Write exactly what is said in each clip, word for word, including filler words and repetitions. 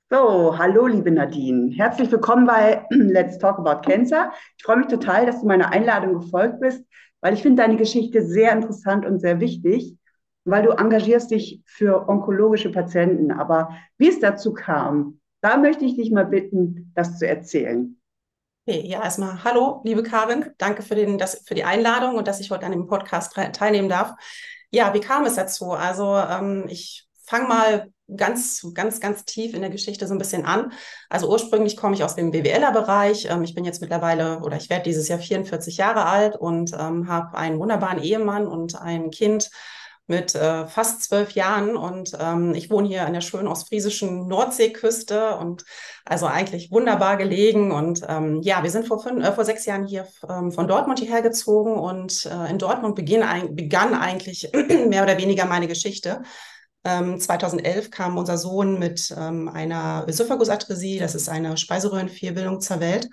So, hallo liebe Nadine. Herzlich willkommen bei Let's Talk About Cancer. Ich freue mich total, dass du meiner Einladung gefolgt bist, weil ich finde deine Geschichte sehr interessant und sehr wichtig, weil du engagierst dich für onkologische Patienten. Aber wie es dazu kam, da möchte ich dich mal bitten, das zu erzählen. Okay, ja, erstmal hallo, liebe Karin. Danke für den, das, für die Einladung und dass ich heute an dem Podcast tre- teilnehmen darf. Ja, wie kam es dazu? Also ähm, ich fange mal ganz, ganz, ganz tief in der Geschichte so ein bisschen an. Also ursprünglich komme ich aus dem B W Ler-Bereich. Ähm, ich bin jetzt mittlerweile oder ich werde dieses Jahr vierundvierzig Jahre alt und ähm, habe einen wunderbaren Ehemann und ein Kind mit äh, fast zwölf Jahren. Und ähm, ich wohne hier an der schönen ostfriesischen Nordseeküste und also eigentlich wunderbar gelegen. Und ähm, ja, wir sind vor, fünf, äh, vor sechs Jahren hier ähm, von Dortmund hierher gezogen und äh, in Dortmund beginn, ein, begann eigentlich mehr oder weniger meine Geschichte. Ähm, zweitausendelf kam unser Sohn mit ähm, einer Ösophagusatresie, das ist eine Speiseröhrenfehlbildung, zur Welt.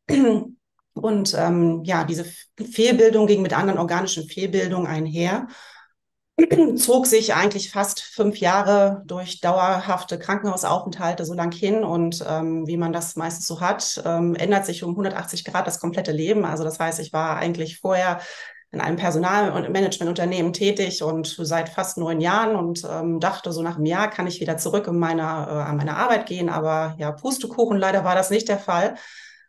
Und ähm, ja, diese Fehlbildung ging mit anderen organischen Fehlbildungen einher, zog sich eigentlich fast fünf Jahre durch dauerhafte Krankenhausaufenthalte so lang hin. Und ähm, wie man das meistens so hat, ähm, ändert sich um hundertachtzig Grad das komplette Leben. Also das heißt, ich war eigentlich vorher in einem Personal- und Managementunternehmen tätig und seit fast neun Jahren und ähm, dachte, so nach einem Jahr kann ich wieder zurück in meiner, äh, an meine Arbeit gehen. Aber ja, Pustekuchen, leider war das nicht der Fall.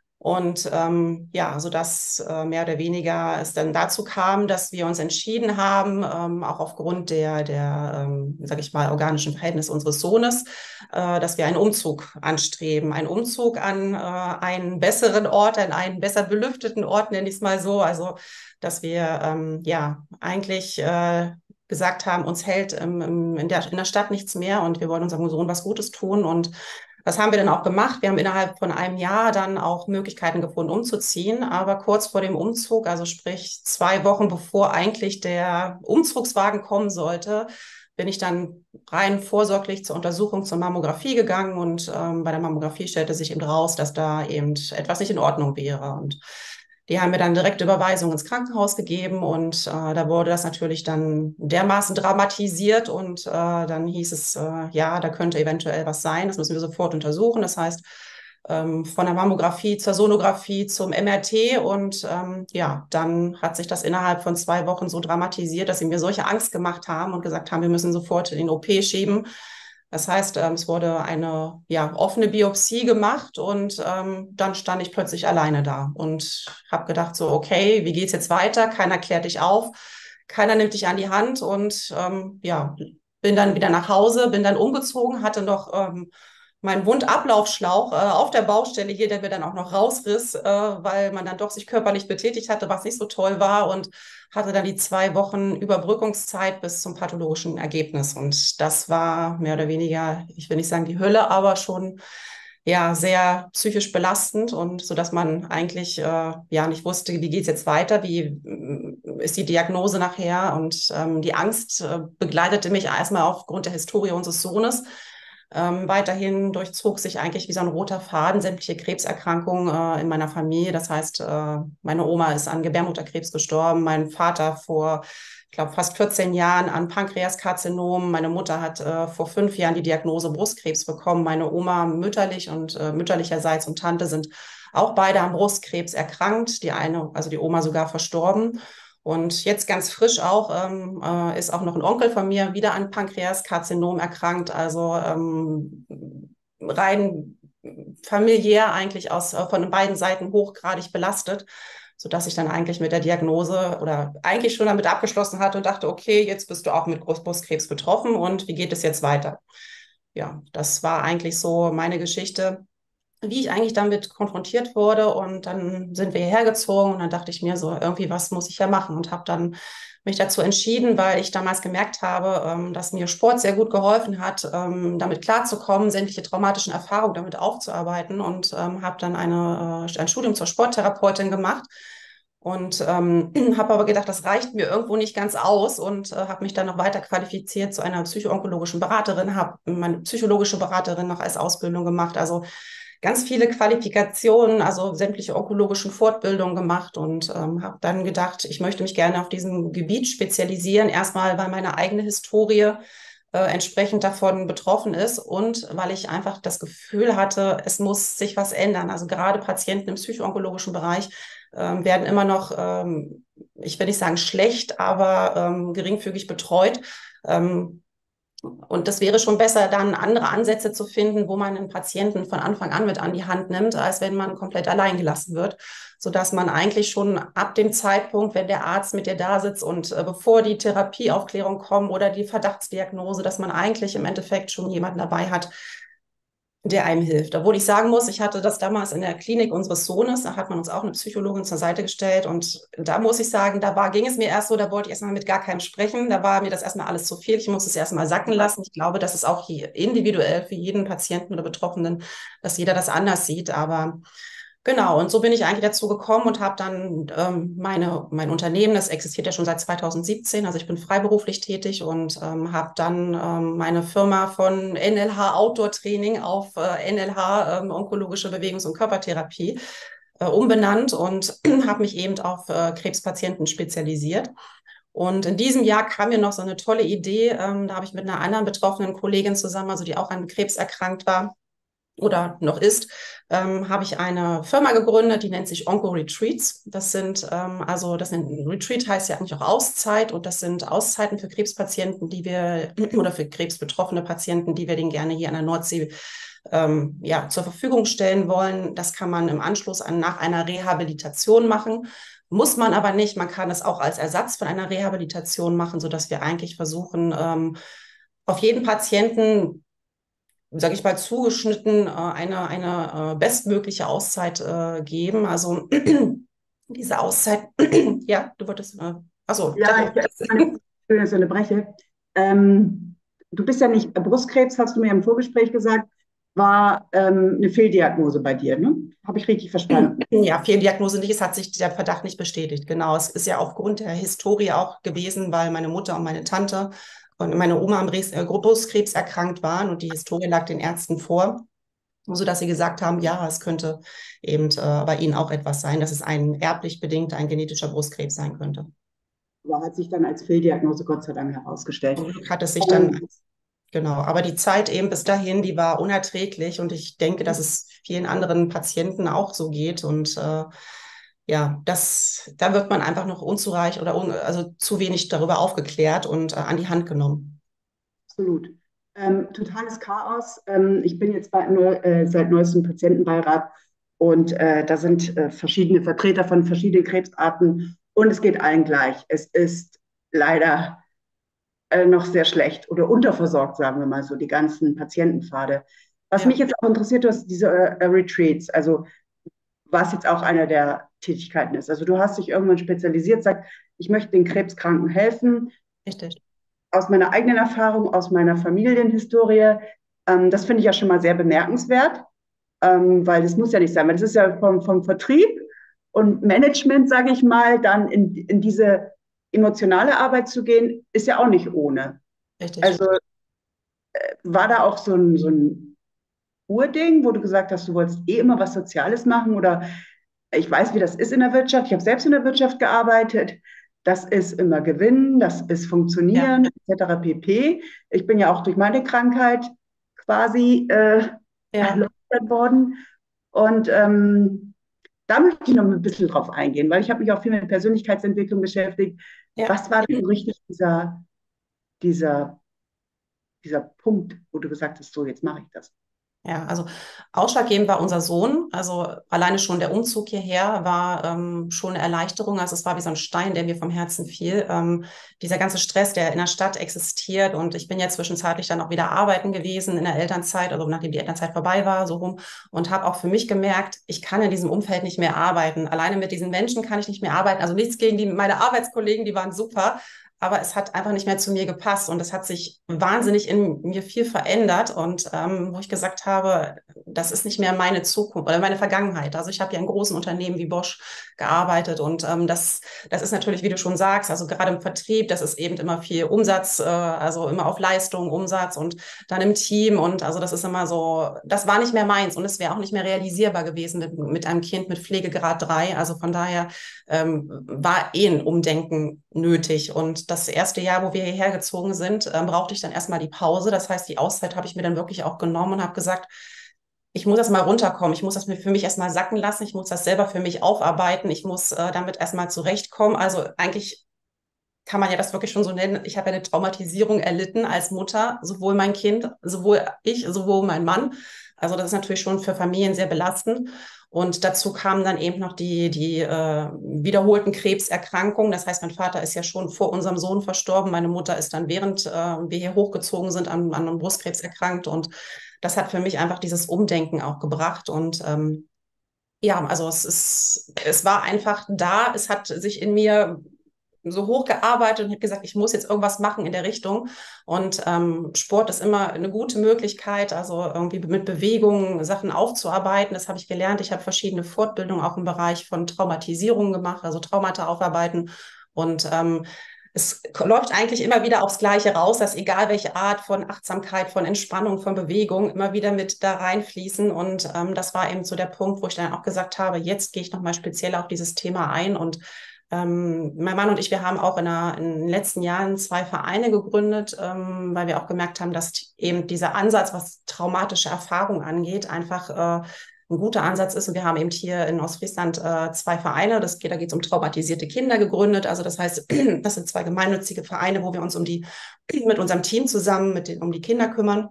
Und ähm, ja, sodass äh, mehr oder weniger es dann dazu kam, dass wir uns entschieden haben, ähm, auch aufgrund der, der ähm, sage ich mal, organischen Verhältnisse unseres Sohnes, äh, dass wir einen Umzug anstreben. Einen Umzug an äh, einen besseren Ort, an einen besser belüfteten Ort, nenne ich es mal so. Also, dass wir ähm, ja eigentlich äh, gesagt haben, uns hält ähm, in der, in der Stadt nichts mehr und wir wollen unserem Sohn was Gutes tun. Und das haben wir dann auch gemacht. Wir haben innerhalb von einem Jahr dann auch Möglichkeiten gefunden, umzuziehen. Aber kurz vor dem Umzug, also sprich zwei Wochen bevor eigentlich der Umzugswagen kommen sollte, bin ich dann rein vorsorglich zur Untersuchung zur Mammographie gegangen. Und ähm, bei der Mammographie stellte sich eben raus, dass da eben etwas nicht in Ordnung wäre. Und die haben mir dann direkte Überweisung ins Krankenhaus gegeben und äh, da wurde das natürlich dann dermaßen dramatisiert und äh, dann hieß es, äh, ja, da könnte eventuell was sein, das müssen wir sofort untersuchen. Das heißt, ähm, von der Mammographie zur Sonographie zum M R T und ähm, ja, dann hat sich das innerhalb von zwei Wochen so dramatisiert, dass sie mir solche Angst gemacht haben und gesagt haben, wir müssen sofort in den O P schieben. Das heißt, ähm, es wurde eine ja, offene Biopsie gemacht und ähm, dann stand ich plötzlich alleine da und habe gedacht, so, okay, wie geht's jetzt weiter? Keiner klärt dich auf, keiner nimmt dich an die Hand und ähm, ja, bin dann wieder nach Hause, bin dann umgezogen, hatte noch ähm, meinen Wundablaufschlauch äh, auf der Baustelle hier, der mir dann auch noch rausriss, äh, weil man dann doch sich körperlich betätigt hatte, was nicht so toll war und hatte dann die zwei Wochen Überbrückungszeit bis zum pathologischen Ergebnis. Und das war mehr oder weniger, ich will nicht sagen die Hölle, aber schon ja sehr psychisch belastend und so dass man eigentlich äh, ja nicht wusste, wie geht es jetzt weiter, wie äh, ist die Diagnose nachher und ähm, die Angst äh, begleitete mich erstmal aufgrund der Historie unseres Sohnes. Ähm, weiterhin durchzog sich eigentlich wie so ein roter Faden sämtliche Krebserkrankungen äh, in meiner Familie. Das heißt, äh, meine Oma ist an Gebärmutterkrebs gestorben, mein Vater vor, ich glaube, fast vierzehn Jahren an Pankreaskarzinom. Meine Mutter hat äh, vor fünf Jahren die Diagnose Brustkrebs bekommen. Meine Oma mütterlich und äh, mütterlicherseits und Tante sind auch beide am Brustkrebs erkrankt. Die eine, also die Oma sogar verstorben. Und jetzt ganz frisch auch ähm, äh, ist auch noch ein Onkel von mir wieder an Pankreaskarzinom erkrankt. Also ähm, rein familiär eigentlich aus äh, von beiden Seiten hochgradig belastet, sodass ich dann eigentlich mit der Diagnose oder eigentlich schon damit abgeschlossen hatte und dachte, okay, jetzt bist du auch mit Brustkrebs betroffen und wie geht es jetzt weiter? Ja, das war eigentlich so meine Geschichte, wie ich eigentlich damit konfrontiert wurde. Und dann sind wir hierher gezogen und dann dachte ich mir so, irgendwie was muss ich ja machen und habe dann mich dazu entschieden, weil ich damals gemerkt habe, ähm, dass mir Sport sehr gut geholfen hat, ähm, damit klarzukommen, sämtliche traumatischen Erfahrungen damit aufzuarbeiten und ähm, habe dann eine, äh, ein Studium zur Sporttherapeutin gemacht und ähm, habe aber gedacht, das reicht mir irgendwo nicht ganz aus und äh, habe mich dann noch weiter qualifiziert zu einer psychoonkologischen Beraterin, habe meine psychologische Beraterin noch als Ausbildung gemacht. Also ganz viele Qualifikationen, also sämtliche onkologischen Fortbildungen gemacht und ähm, habe dann gedacht, ich möchte mich gerne auf diesem Gebiet spezialisieren. Erstmal, weil meine eigene Historie äh, entsprechend davon betroffen ist und weil ich einfach das Gefühl hatte, es muss sich was ändern. Also gerade Patienten im psychoonkologischen Bereich ähm, werden immer noch, ähm, ich will nicht sagen schlecht, aber ähm, geringfügig betreut. Ähm, und das wäre schon besser, dann andere Ansätze zu finden, wo man einen Patienten von Anfang an mit an die Hand nimmt, als wenn man komplett allein gelassen wird, sodass man eigentlich schon ab dem Zeitpunkt, wenn der Arzt mit dir da sitzt und äh, bevor die Therapieaufklärung kommt oder die Verdachtsdiagnose, dass man eigentlich im Endeffekt schon jemanden dabei hat, der einem hilft. Obwohl ich sagen muss, ich hatte das damals in der Klinik unseres Sohnes, da hat man uns auch eine Psychologin zur Seite gestellt und da muss ich sagen, da war, ging es mir erst so, da wollte ich erstmal mit gar keinem sprechen, da war mir das erstmal alles zu viel, ich musste es erstmal sacken lassen. Ich glaube, das ist auch hier individuell für jeden Patienten oder Betroffenen, dass jeder das anders sieht, aber genau, und so bin ich eigentlich dazu gekommen und habe dann ähm, meine, mein Unternehmen, das existiert ja schon seit zweitausendsiebzehn, also ich bin freiberuflich tätig und ähm, habe dann ähm, meine Firma von N L H Outdoor Training auf äh, N L H ähm, Onkologische Bewegungs- und Körpertherapie äh, umbenannt und habe mich eben auf äh, Krebspatienten spezialisiert. Und in diesem Jahr kam mir noch so eine tolle Idee, ähm, da habe ich mit einer anderen betroffenen Kollegin zusammen, also die auch an Krebs erkrankt war, oder noch ist, ähm, habe ich eine Firma gegründet, die nennt sich Onco Retreats. Das sind, ähm, also das sind, Retreat heißt ja eigentlich auch Auszeit und das sind Auszeiten für Krebspatienten, die wir, oder für krebsbetroffene Patienten, die wir denen gerne hier an der Nordsee ähm, ja, zur Verfügung stellen wollen. Das kann man im Anschluss an, nach einer Rehabilitation machen. Muss man aber nicht. Man kann es auch als Ersatz von einer Rehabilitation machen, sodass wir eigentlich versuchen, ähm, auf jeden Patienten, sage ich mal, zugeschnitten äh, eine, eine äh, bestmögliche Auszeit äh, geben. Also diese Auszeit, ja, du wolltest, äh, achso, Ja, sag ich meine, schön, dass ich unterbreche. Ähm, Du bist ja nicht, Brustkrebs, hast du mir im Vorgespräch gesagt, war ähm, eine Fehldiagnose bei dir, ne? Habe ich richtig verstanden? ja, Fehldiagnose nicht, es hat sich der Verdacht nicht bestätigt. Genau, es ist ja aufgrund der Historie auch gewesen, weil meine Mutter und meine Tante und meine Oma am Res- äh, Brustkrebs erkrankt waren und die Historie lag den Ärzten vor, sodass sie gesagt haben, ja, es könnte eben äh, bei ihnen auch etwas sein, dass es ein erblich bedingter, ein genetischer Brustkrebs sein könnte. Aber hat sich dann als Fehldiagnose Gott sei Dank herausgestellt. Zum Glück hat es sich dann, Und genau, aber die Zeit eben bis dahin, die war unerträglich und ich denke, dass es vielen anderen Patienten auch so geht und äh, ja, das, da wird man einfach noch unzureichend oder un, also zu wenig darüber aufgeklärt und äh, an die Hand genommen. absolut. Ähm, totales Chaos. Ähm, ich bin jetzt bei, äh, seit neuestem Patientenbeirat und äh, da sind äh, verschiedene Vertreter von verschiedenen Krebsarten und es geht allen gleich. Es ist leider äh, noch sehr schlecht oder unterversorgt, sagen wir mal so, die ganzen Patientenpfade. Was mich Ja, jetzt auch interessiert, du hast diese äh, Retreats, also was jetzt auch einer der Tätigkeiten ist. Also du hast dich irgendwann spezialisiert, sagt, ich möchte den Krebskranken helfen, richtig. aus meiner eigenen Erfahrung, aus meiner Familienhistorie. Ähm, das finde ich ja schon mal sehr bemerkenswert, ähm, weil das muss ja nicht sein, weil das ist ja vom, vom Vertrieb und Management, sage ich mal, dann in, in diese emotionale Arbeit zu gehen, ist ja auch nicht ohne. Richtig. Also war da auch so ein, so ein Urding, wo du gesagt hast, du wolltest eh immer was Soziales machen oder ich weiß, wie das ist in der Wirtschaft. Ich habe selbst in der Wirtschaft gearbeitet. Das ist immer Gewinnen, das ist Ja, Funktionieren, et cetera pp. Ich bin ja auch durch meine Krankheit quasi äh, ja, erläutert worden. Und ähm, da möchte ich noch ein bisschen drauf eingehen, weil ich habe mich auch viel mit Persönlichkeitsentwicklung beschäftigt. ja. Was war denn so richtig dieser, dieser, dieser Punkt, wo du gesagt hast, so, jetzt mache ich das? Ja, also ausschlaggebend war unser Sohn. Also alleine schon der Umzug hierher war ähm, schon eine Erleichterung. Also es war wie so ein Stein, der mir vom Herzen fiel. Ähm, dieser ganze Stress, der in der Stadt existiert. Und ich bin ja zwischenzeitlich dann auch wieder arbeiten gewesen in der Elternzeit, also nachdem die Elternzeit vorbei war, so rum. Und habe auch für mich gemerkt, ich kann in diesem Umfeld nicht mehr arbeiten. Alleine mit diesen Menschen kann ich nicht mehr arbeiten. Also nichts gegen die, meine Arbeitskollegen, die waren super. Aber es hat einfach nicht mehr zu mir gepasst und es hat sich wahnsinnig in mir viel verändert und ähm, wo ich gesagt habe, das ist nicht mehr meine Zukunft oder meine Vergangenheit. Also ich habe ja in großen Unternehmen wie Bosch gearbeitet und ähm, das, das ist natürlich, wie du schon sagst, also gerade im Vertrieb, das ist eben immer viel Umsatz, äh, also immer auf Leistung, Umsatz und dann im Team und also das ist immer so, das war nicht mehr meins und es wäre auch nicht mehr realisierbar gewesen mit, mit einem Kind mit Pflegegrad drei. Also von daher ähm, war eh ein Umdenken nötig und Und das erste Jahr, wo wir hierher gezogen sind, ähm, brauchte ich dann erstmal die Pause. Das heißt, die Auszeit habe ich mir dann wirklich auch genommen und habe gesagt, ich muss erstmal runterkommen. Ich muss das mir für mich erstmal sacken lassen. Ich muss das selber für mich aufarbeiten. Ich muss äh, damit erstmal zurechtkommen. Also eigentlich kann man ja das wirklich schon so nennen. Ich habe eine Traumatisierung erlitten als Mutter, sowohl mein Kind, sowohl ich, sowohl mein Mann. Also das ist natürlich schon für Familien sehr belastend. Und dazu kamen dann eben noch die, die äh, wiederholten Krebserkrankungen. Das heißt, mein Vater ist ja schon vor unserem Sohn verstorben. Meine Mutter ist dann, während äh, wir hier hochgezogen sind, an, an einem Brustkrebs erkrankt. Und das hat für mich einfach dieses Umdenken auch gebracht. Und ähm, ja, also es ist, es war einfach da. Es hat sich in mir so hochgearbeitet und habe gesagt, ich muss jetzt irgendwas machen in der Richtung. Und ähm, Sport ist immer eine gute Möglichkeit, also irgendwie mit Bewegung Sachen aufzuarbeiten. Das habe ich gelernt. Ich habe verschiedene Fortbildungen auch im Bereich von Traumatisierung gemacht, also Traumata aufarbeiten. Und ähm, es läuft eigentlich immer wieder aufs Gleiche raus, dass egal welche Art von Achtsamkeit, von Entspannung, von Bewegung immer wieder mit da reinfließen. Und ähm, das war eben so der Punkt, wo ich dann auch gesagt habe, jetzt gehe ich nochmal speziell auf dieses Thema ein. Und ähm, mein Mann und ich, wir haben auch in, der, in den letzten Jahren zwei Vereine gegründet, ähm, weil wir auch gemerkt haben, dass eben dieser Ansatz, was traumatische Erfahrung angeht, einfach äh, ein guter Ansatz ist. Und wir haben eben hier in Ostfriesland äh, zwei Vereine. Das geht, da geht es um traumatisierte Kinder gegründet. Also das heißt, das sind zwei gemeinnützige Vereine, wo wir uns um die mit unserem Team zusammen mit den, um die Kinder kümmern.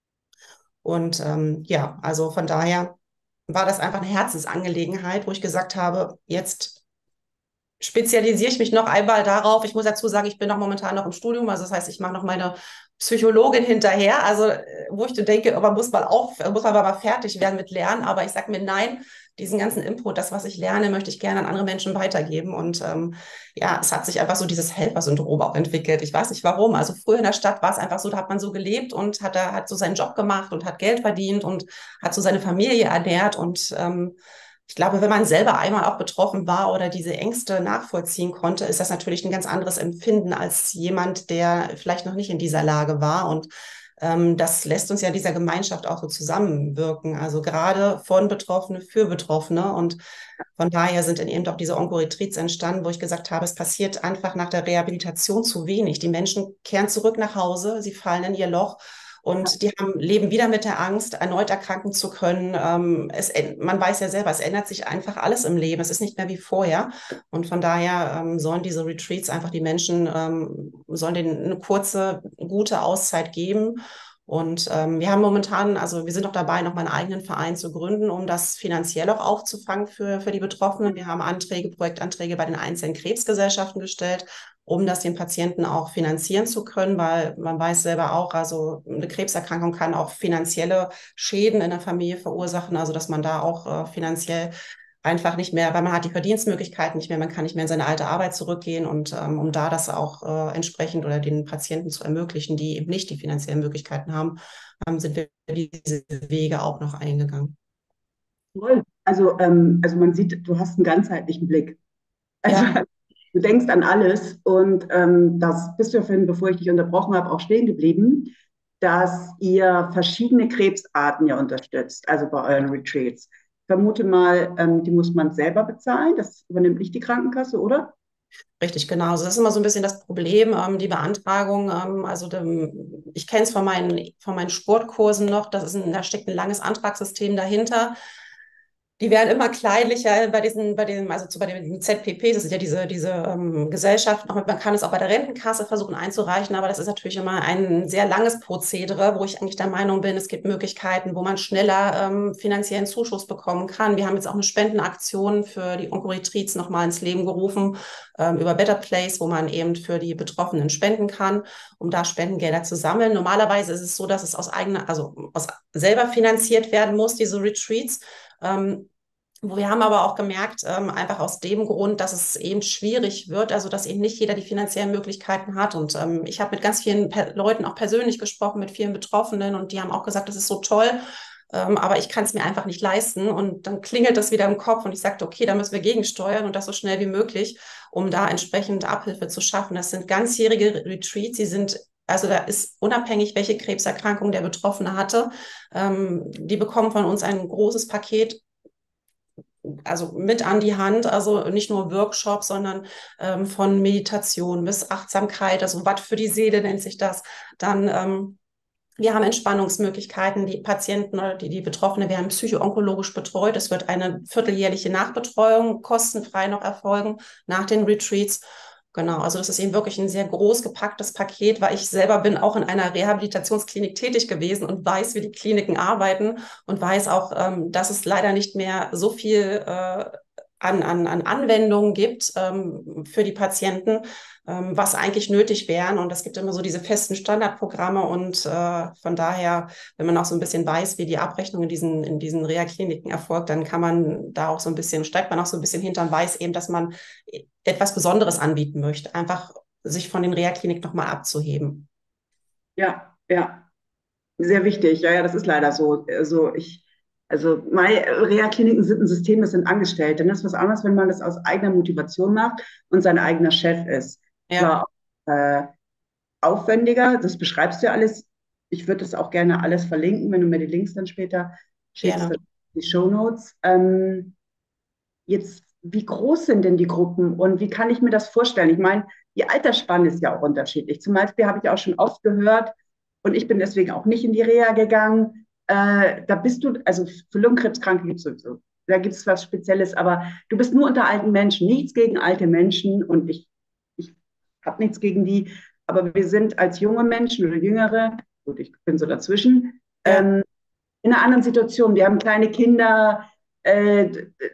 Und ähm, ja, also von daher war das einfach eine Herzensangelegenheit, wo ich gesagt habe, jetzt spezialisiere ich mich noch einmal darauf. Ich muss dazu sagen, ich bin noch momentan noch im Studium, also das heißt, ich mache noch meine Psychologin hinterher, also wo ich denke, man muss mal auf, muss man aber mal fertig werden mit Lernen, aber ich sage mir nein, diesen ganzen Input, das, was ich lerne, möchte ich gerne an andere Menschen weitergeben. Und ähm, ja, es hat sich einfach so dieses Helfersyndrom auch entwickelt. Ich weiß nicht warum. Also früher in der Stadt war es einfach so, da hat man so gelebt und hat, hat so seinen Job gemacht und hat Geld verdient und hat so seine Familie ernährt. Und ähm, ich glaube, wenn man selber einmal auch betroffen war oder diese Ängste nachvollziehen konnte, ist das natürlich ein ganz anderes Empfinden als jemand, der vielleicht noch nicht in dieser Lage war. Und ähm, das lässt uns ja dieser Gemeinschaft auch so zusammenwirken. Also gerade von Betroffene für Betroffene. Und von daher sind dann eben auch diese Onko-Retreats entstanden, wo ich gesagt habe, es passiert einfach nach der Rehabilitation zu wenig. Die Menschen kehren zurück nach Hause, sie fallen in ihr Loch. Und die haben, leben wieder mit der Angst, erneut erkranken zu können. Ähm, es, man weiß ja selber, es ändert sich einfach alles im Leben. Es ist nicht mehr wie vorher. Und von daher ähm, sollen diese Retreats einfach die Menschen, ähm, sollen denen eine kurze, gute Auszeit geben. Und ähm, wir haben momentan, also wir sind noch dabei, noch mal einen eigenen Verein zu gründen, um das finanziell auch aufzufangen für, für die Betroffenen. Wir haben Anträge, Projektanträge bei den einzelnen Krebsgesellschaften gestellt, um das den Patienten auch finanzieren zu können, weil man weiß selber auch, also eine Krebserkrankung kann auch finanzielle Schäden in der Familie verursachen, also dass man da auch äh, finanziell einfach nicht mehr, weil man hat die Verdienstmöglichkeiten nicht mehr, man kann nicht mehr in seine alte Arbeit zurückgehen und ähm, um da das auch äh, entsprechend oder den Patienten zu ermöglichen, die eben nicht die finanziellen Möglichkeiten haben, ähm, sind wir diese Wege auch noch eingegangen. Toll. Also, ähm, also man sieht, du hast einen ganzheitlichen Blick. Also Ja. du denkst an alles und ähm, das bist du ja vorhin, bevor ich dich unterbrochen habe, auch stehen geblieben, dass ihr verschiedene Krebsarten ja unterstützt, also bei euren Retreats. Ich vermute mal, ähm, die muss man selber bezahlen, das übernimmt nicht die Krankenkasse, oder? Richtig, genau. Also das ist immer so ein bisschen das Problem, ähm, die Beantragung. Ähm, also dem, ich kenne es von meinen, von meinen Sportkursen noch, das ist ein, da steckt ein langes Antragssystem dahinter. Die werden immer kleinlicher bei diesen, bei dem, also zu, bei den Z P P, das sind ja diese, diese ähm, Gesellschaften, auch, man kann es auch bei der Rentenkasse versuchen einzureichen, aber das ist natürlich immer ein sehr langes Prozedere, wo ich eigentlich der Meinung bin, es gibt Möglichkeiten, wo man schneller ähm, finanziellen Zuschuss bekommen kann. Wir haben jetzt auch eine Spendenaktion für die Onko-Retreats nochmal ins Leben gerufen, ähm, über Better Place, wo man eben für die Betroffenen spenden kann, um da Spendengelder zu sammeln. Normalerweise ist es so, dass es aus eigener, also aus selber finanziert werden muss, diese Retreats. Ähm, Wir haben aber auch gemerkt, ähm, einfach aus dem Grund, dass es eben schwierig wird, also dass eben nicht jeder die finanziellen Möglichkeiten hat. Und ähm, ich habe mit ganz vielen per Leuten auch persönlich gesprochen, mit vielen Betroffenen, und die haben auch gesagt, das ist so toll, ähm, aber ich kann es mir einfach nicht leisten. Und dann klingelt das wieder im Kopf und ich sagte, okay, da müssen wir gegensteuern und das so schnell wie möglich, um da entsprechend Abhilfe zu schaffen. Das sind ganzjährige Retreats, sie sind also da ist unabhängig, welche Krebserkrankung der Betroffene hatte, ähm, die bekommen von uns ein großes Paket also mit an die Hand, also nicht nur Workshops, sondern ähm, von Meditation bis Achtsamkeit, also Watt für die Seele nennt sich das. Dann ähm, wir haben Entspannungsmöglichkeiten, die Patienten oder die, die Betroffene werden psycho-onkologisch betreut. Es wird eine vierteljährliche Nachbetreuung kostenfrei noch erfolgen nach den Retreats. Genau, also das ist eben wirklich ein sehr groß gepacktes Paket, weil ich selber bin auch in einer Rehabilitationsklinik tätig gewesen und weiß, wie die Kliniken arbeiten und weiß auch, ähm, dass es leider nicht mehr so viel äh, an, an, an Anwendungen gibt ähm, für die Patienten, ähm, was eigentlich nötig wären. Und es gibt immer so diese festen Standardprogramme und äh, von daher, wenn man auch so ein bisschen weiß, wie die Abrechnung in diesen, in diesen Reha-Kliniken erfolgt, dann kann man da auch so ein bisschen, steigt man auch so ein bisschen hinter und weiß eben, dass man etwas Besonderes anbieten möchte, einfach sich von den Reha-Kliniken nochmal abzuheben. Ja, ja, sehr wichtig. Ja, ja, das ist leider so. Also ich, also meine Reha-Kliniken sind ein System, das sind Angestellte. Das ist was anderes, wenn man das aus eigener Motivation macht und sein eigener Chef ist. Ja, War äh, aufwendiger, das beschreibst du ja alles. Ich würde das auch gerne alles verlinken, wenn du mir die Links dann später schickst, gerne. die Shownotes. Ähm, jetzt, wie groß sind denn die Gruppen und wie kann ich mir das vorstellen? Ich meine, die Altersspanne ist ja auch unterschiedlich. Zum Beispiel habe ich auch schon oft gehört, und ich bin deswegen auch nicht in die Reha gegangen, äh, da bist du, also für Lungenkrebskranke gibt es sowieso, da gibt es was Spezielles, aber du bist nur unter alten Menschen, nichts gegen alte Menschen und ich, ich habe nichts gegen die, aber wir sind als junge Menschen oder Jüngere, gut, ich bin so dazwischen, Ja. ähm, in einer anderen Situation. Wir haben kleine Kinder, äh,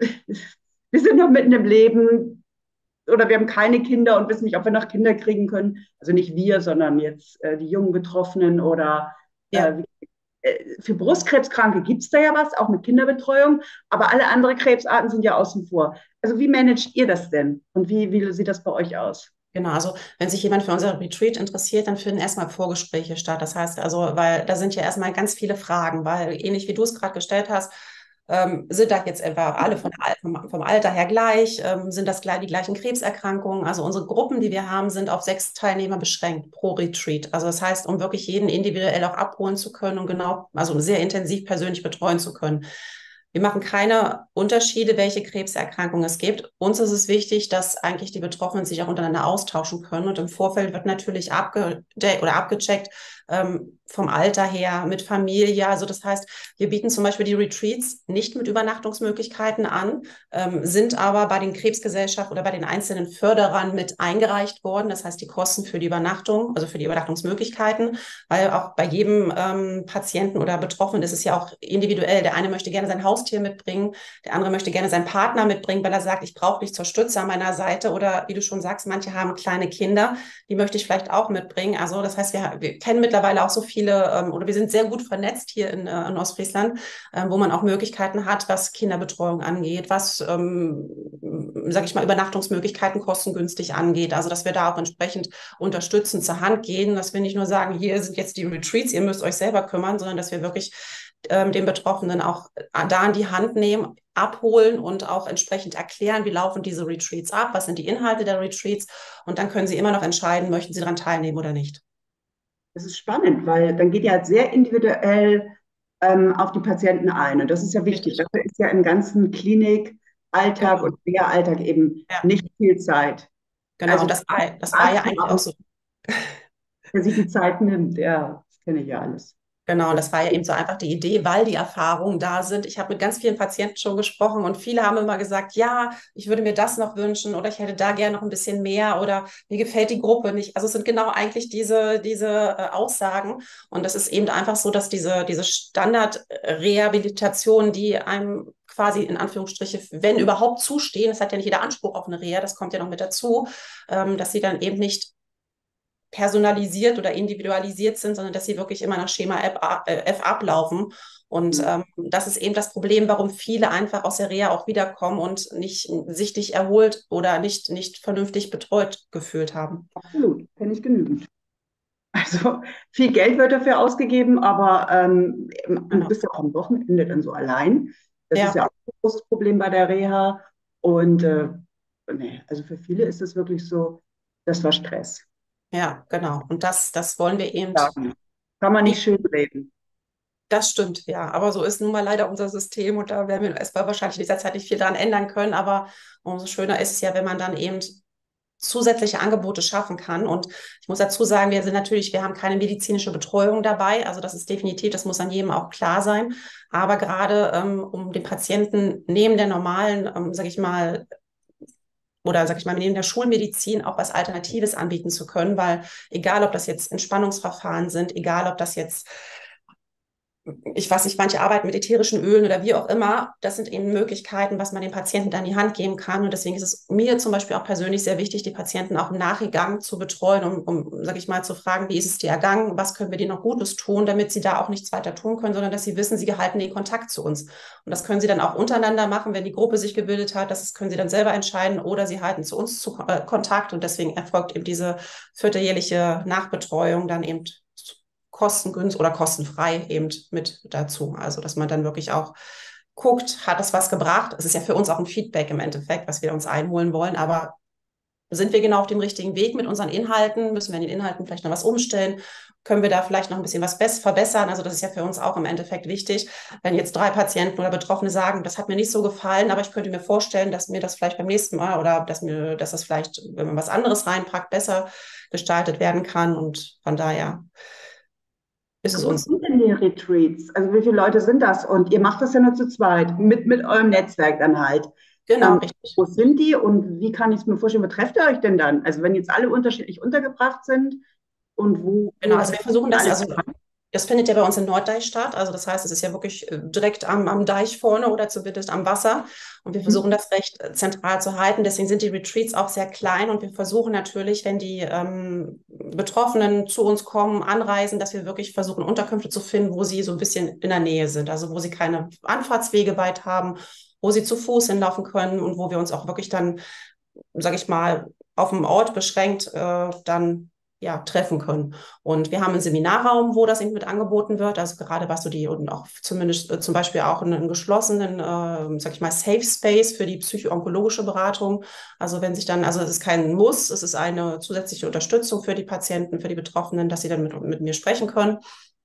wir sind noch mitten im Leben oder wir haben keine Kinder und wissen nicht, ob wir noch Kinder kriegen können. Also nicht wir, sondern jetzt äh, die jungen Betroffenen oder Ja. äh, für Brustkrebskranke gibt es da ja was, auch mit Kinderbetreuung, aber alle anderen Krebsarten sind ja außen vor. Also wie managt ihr das denn und wie, wie sieht das bei euch aus? Genau, also wenn sich jemand für unser Retreat interessiert, dann finden erstmal Vorgespräche statt. Das heißt also, weil da sind ja erstmal ganz viele Fragen, weil ähnlich wie du es gerade gestellt hast, ähm, sind da jetzt etwa alle von, vom, vom Alter her gleich? Ähm, sind das gleich die gleichen Krebserkrankungen? Also unsere Gruppen, die wir haben, sind auf sechs Teilnehmer beschränkt pro Retreat. Also das heißt, um wirklich jeden individuell auch abholen zu können und genau, also sehr intensiv persönlich betreuen zu können. Wir machen keine Unterschiede, welche Krebserkrankungen es gibt. Uns ist es wichtig, dass eigentlich die Betroffenen sich auch untereinander austauschen können. Und im Vorfeld wird natürlich abgedeckt oder abgecheckt ähm, vom Alter her, mit Familie. Also das heißt, wir bieten zum Beispiel die Retreats nicht mit Übernachtungsmöglichkeiten an, ähm, sind aber bei den Krebsgesellschaften oder bei den einzelnen Förderern mit eingereicht worden. Das heißt, die Kosten für die Übernachtung, also für die Übernachtungsmöglichkeiten, weil auch bei jedem ähm, Patienten oder Betroffenen ist es ja auch individuell. Der eine möchte gerne sein Haustier mitbringen, der andere möchte gerne seinen Partner mitbringen, weil er sagt, ich brauche dich zur Stütze an meiner Seite. Oder wie du schon sagst, manche haben kleine Kinder, die möchte ich vielleicht auch mitbringen. Also das heißt, wir, wir kennen mittlerweile auch so viele ähm, oder wir sind sehr gut vernetzt hier in, äh, in Ostfriesland, äh, wo man auch Möglichkeiten hat, was Kinderbetreuung angeht, was, ähm, sage ich mal, Übernachtungsmöglichkeiten kostengünstig angeht. Also dass wir da auch entsprechend unterstützend zur Hand gehen, dass wir nicht nur sagen, hier sind jetzt die Retreats, ihr müsst euch selber kümmern, sondern dass wir wirklich ähm, den Betroffenen auch da in die Hand nehmen, abholen und auch entsprechend erklären, wie laufen diese Retreats ab, was sind die Inhalte der Retreats und dann können Sie immer noch entscheiden, möchten Sie daran teilnehmen oder nicht. Das ist spannend, weil dann geht ihr halt sehr individuell ähm, auf die Patienten ein. Und das ist ja wichtig. Richtig, Dafür ist ja im ganzen Klinikalltag und genau. Reha-Alltag eben Ja, nicht viel Zeit. genau. Also Und das war, das war Arzt, ja eigentlich auch so. der sich die Zeit nimmt, ja, das kenne ich ja alles. Genau, und Das, das war ja eben so einfach die Idee, weil die Erfahrungen da sind. Ich habe mit ganz vielen Patienten schon gesprochen und viele haben immer gesagt, ja, ich würde mir das noch wünschen oder ich hätte da gerne noch ein bisschen mehr oder mir gefällt die Gruppe nicht. Also es sind genau eigentlich diese, diese äh, Aussagen. Und das ist eben einfach so, dass diese, diese Standardrehabilitation, die einem quasi in Anführungsstriche, wenn überhaupt zustehen, es hat ja nicht jeder Anspruch auf eine Reha, das kommt ja noch mit dazu, ähm, dass sie dann eben nicht personalisiert oder individualisiert sind, sondern dass sie wirklich immer nach Schema F, F ablaufen. Und ähm, das ist eben das Problem, warum viele einfach aus der Reha auch wiederkommen und nicht sich nicht erholt oder nicht, nicht vernünftig betreut gefühlt haben. absolut, kenne ich genügend. Also viel Geld wird dafür ausgegeben, aber ähm, du Genau. bist ja auch am Wochenende dann so allein. Das ist Ja, ja auch ein großes Problem bei der Reha. Und äh, nee, also für viele ist es wirklich so, das war Stress. ja, genau. Und das, das wollen wir eben Ja, kann man nicht nicht. schön reden. Das stimmt, ja. Aber so ist nun mal leider unser System und da werden wir erstmal wahrscheinlich in dieser Zeit nicht viel daran ändern können. Aber umso schöner ist es ja, wenn man dann eben zusätzliche Angebote schaffen kann. Und ich muss dazu sagen, wir sind natürlich, wir haben keine medizinische Betreuung dabei. Also das ist definitiv, das muss an jedem auch klar sein. Aber gerade ähm, um den Patienten neben der normalen, ähm, sage ich mal, oder sag ich mal, neben der Schulmedizin auch was Alternatives anbieten zu können, weil egal, ob das jetzt Entspannungsverfahren sind, egal, ob das jetzt ich weiß nicht, manche arbeiten mit ätherischen Ölen oder wie auch immer. Das sind eben Möglichkeiten, was man den Patienten dann in die Hand geben kann. Und deswegen ist es mir zum Beispiel auch persönlich sehr wichtig, die Patienten auch im Nachgang zu betreuen, um, um sage ich mal, zu fragen, wie ist es dir ergangen, was können wir dir noch Gutes tun, damit sie da auch nichts weiter tun können, sondern dass sie wissen, sie halten den Kontakt zu uns. Und das können sie dann auch untereinander machen, wenn die Gruppe sich gebildet hat. Das können sie dann selber entscheiden oder sie halten zu uns zu, äh, Kontakt. Und deswegen erfolgt eben diese vierteljährliche Nachbetreuung dann eben kostengünstig oder kostenfrei eben mit dazu. Also, dass man dann wirklich auch guckt, hat es was gebracht? Es ist ja für uns auch ein Feedback im Endeffekt, was wir uns einholen wollen, aber sind wir genau auf dem richtigen Weg mit unseren Inhalten? Müssen wir in den Inhalten vielleicht noch was umstellen? Können wir da vielleicht noch ein bisschen was verbessern? Also das ist ja für uns auch im Endeffekt wichtig. Wenn jetzt drei Patienten oder Betroffene sagen, das hat mir nicht so gefallen, aber ich könnte mir vorstellen, dass mir das vielleicht beim nächsten Mal oder dass mir, dass das vielleicht, wenn man was anderes reinpackt, besser gestaltet werden kann. Und von daher ist es Wo uns. sind denn die Retreats? Also wie viele Leute sind das? Und ihr macht das ja nur zu zweit, mit, mit eurem Netzwerk dann halt. Genau, Ähm, richtig. wo sind die und wie kann ich es mir vorstellen, wo trefft ihr euch denn dann? Also wenn jetzt alle unterschiedlich untergebracht sind und wo, Genau, wo also wir versuchen ihr das, alle also zusammen? das findet ja bei uns in Norddeich statt. Also das heißt, es ist ja wirklich äh, direkt am, am Deich vorne oder zumindest am Wasser. Und wir versuchen das recht äh, zentral zu halten. Deswegen sind die Retreats auch sehr klein. Und wir versuchen natürlich, wenn die ähm, Betroffenen zu uns kommen, anreisen, dass wir wirklich versuchen, Unterkünfte zu finden, wo sie so ein bisschen in der Nähe sind. Also wo sie keine Anfahrtswege weit haben, wo sie zu Fuß hinlaufen können und wo wir uns auch wirklich dann, sage ich mal, auf dem Ort beschränkt äh, dann ja, treffen können. Und wir haben einen Seminarraum, wo das eben mit angeboten wird. Also gerade was so die und auch zumindest äh, zum Beispiel auch einen, einen geschlossenen, äh, sag ich mal, Safe Space für die psycho-onkologische Beratung. Also wenn sich dann, also es ist kein Muss, es ist eine zusätzliche Unterstützung für die Patienten, für die Betroffenen, dass sie dann mit, mit mir sprechen können.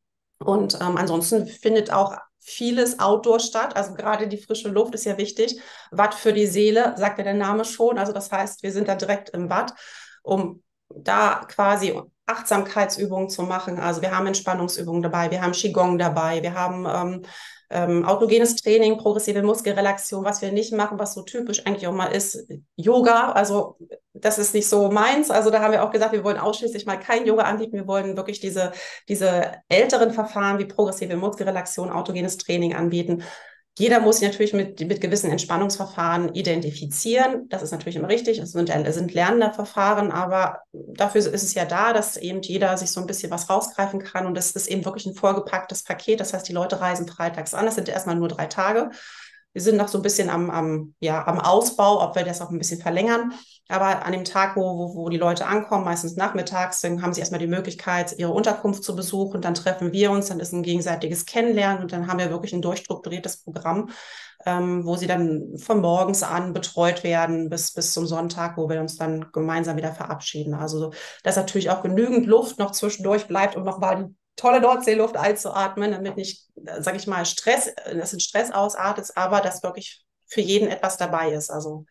Und ähm, ansonsten findet auch vieles Outdoor statt. Also gerade die frische Luft ist ja wichtig. Watt für die Seele, sagt ja der Name schon. Also das heißt, wir sind da direkt im Watt, um da quasi Achtsamkeitsübungen zu machen. Also wir haben Entspannungsübungen dabei, wir haben Qigong dabei, wir haben ähm, ähm, autogenes Training, progressive Muskelrelaxation, was wir nicht machen, was so typisch eigentlich auch mal ist, Yoga. Also das ist nicht so meins. Also da haben wir auch gesagt, wir wollen ausschließlich mal kein Yoga anbieten. Wir wollen wirklich diese, diese älteren Verfahren wie progressive Muskelrelaxation, autogenes Training anbieten. Jeder muss sich natürlich mit, mit gewissen Entspannungsverfahren identifizieren. Das ist natürlich immer richtig. Es sind, sind lernende Verfahren, aber dafür ist es ja da, dass eben jeder sich so ein bisschen was rausgreifen kann. Und das ist eben wirklich ein vollgepacktes Paket. Das heißt, die Leute reisen freitags an. Das sind erstmal nur drei Tage. Wir sind noch so ein bisschen am, am, ja, am Ausbau, ob wir das auch ein bisschen verlängern. Aber an dem Tag, wo, wo, wo die Leute ankommen, meistens nachmittags, dann haben sie erstmal die Möglichkeit, ihre Unterkunft zu besuchen. Dann treffen wir uns, dann ist ein gegenseitiges Kennenlernen und dann haben wir wirklich ein durchstrukturiertes Programm, ähm, wo sie dann von morgens an betreut werden bis, bis zum Sonntag, wo wir uns dann gemeinsam wieder verabschieden. Also, dass natürlich auch genügend Luft noch zwischendurch bleibt, um nochmal die tolle Nordseeluft einzuatmen, damit nicht, sage ich mal, Stress, das in Stress ausartet, aber dass wirklich für jeden etwas dabei ist. Also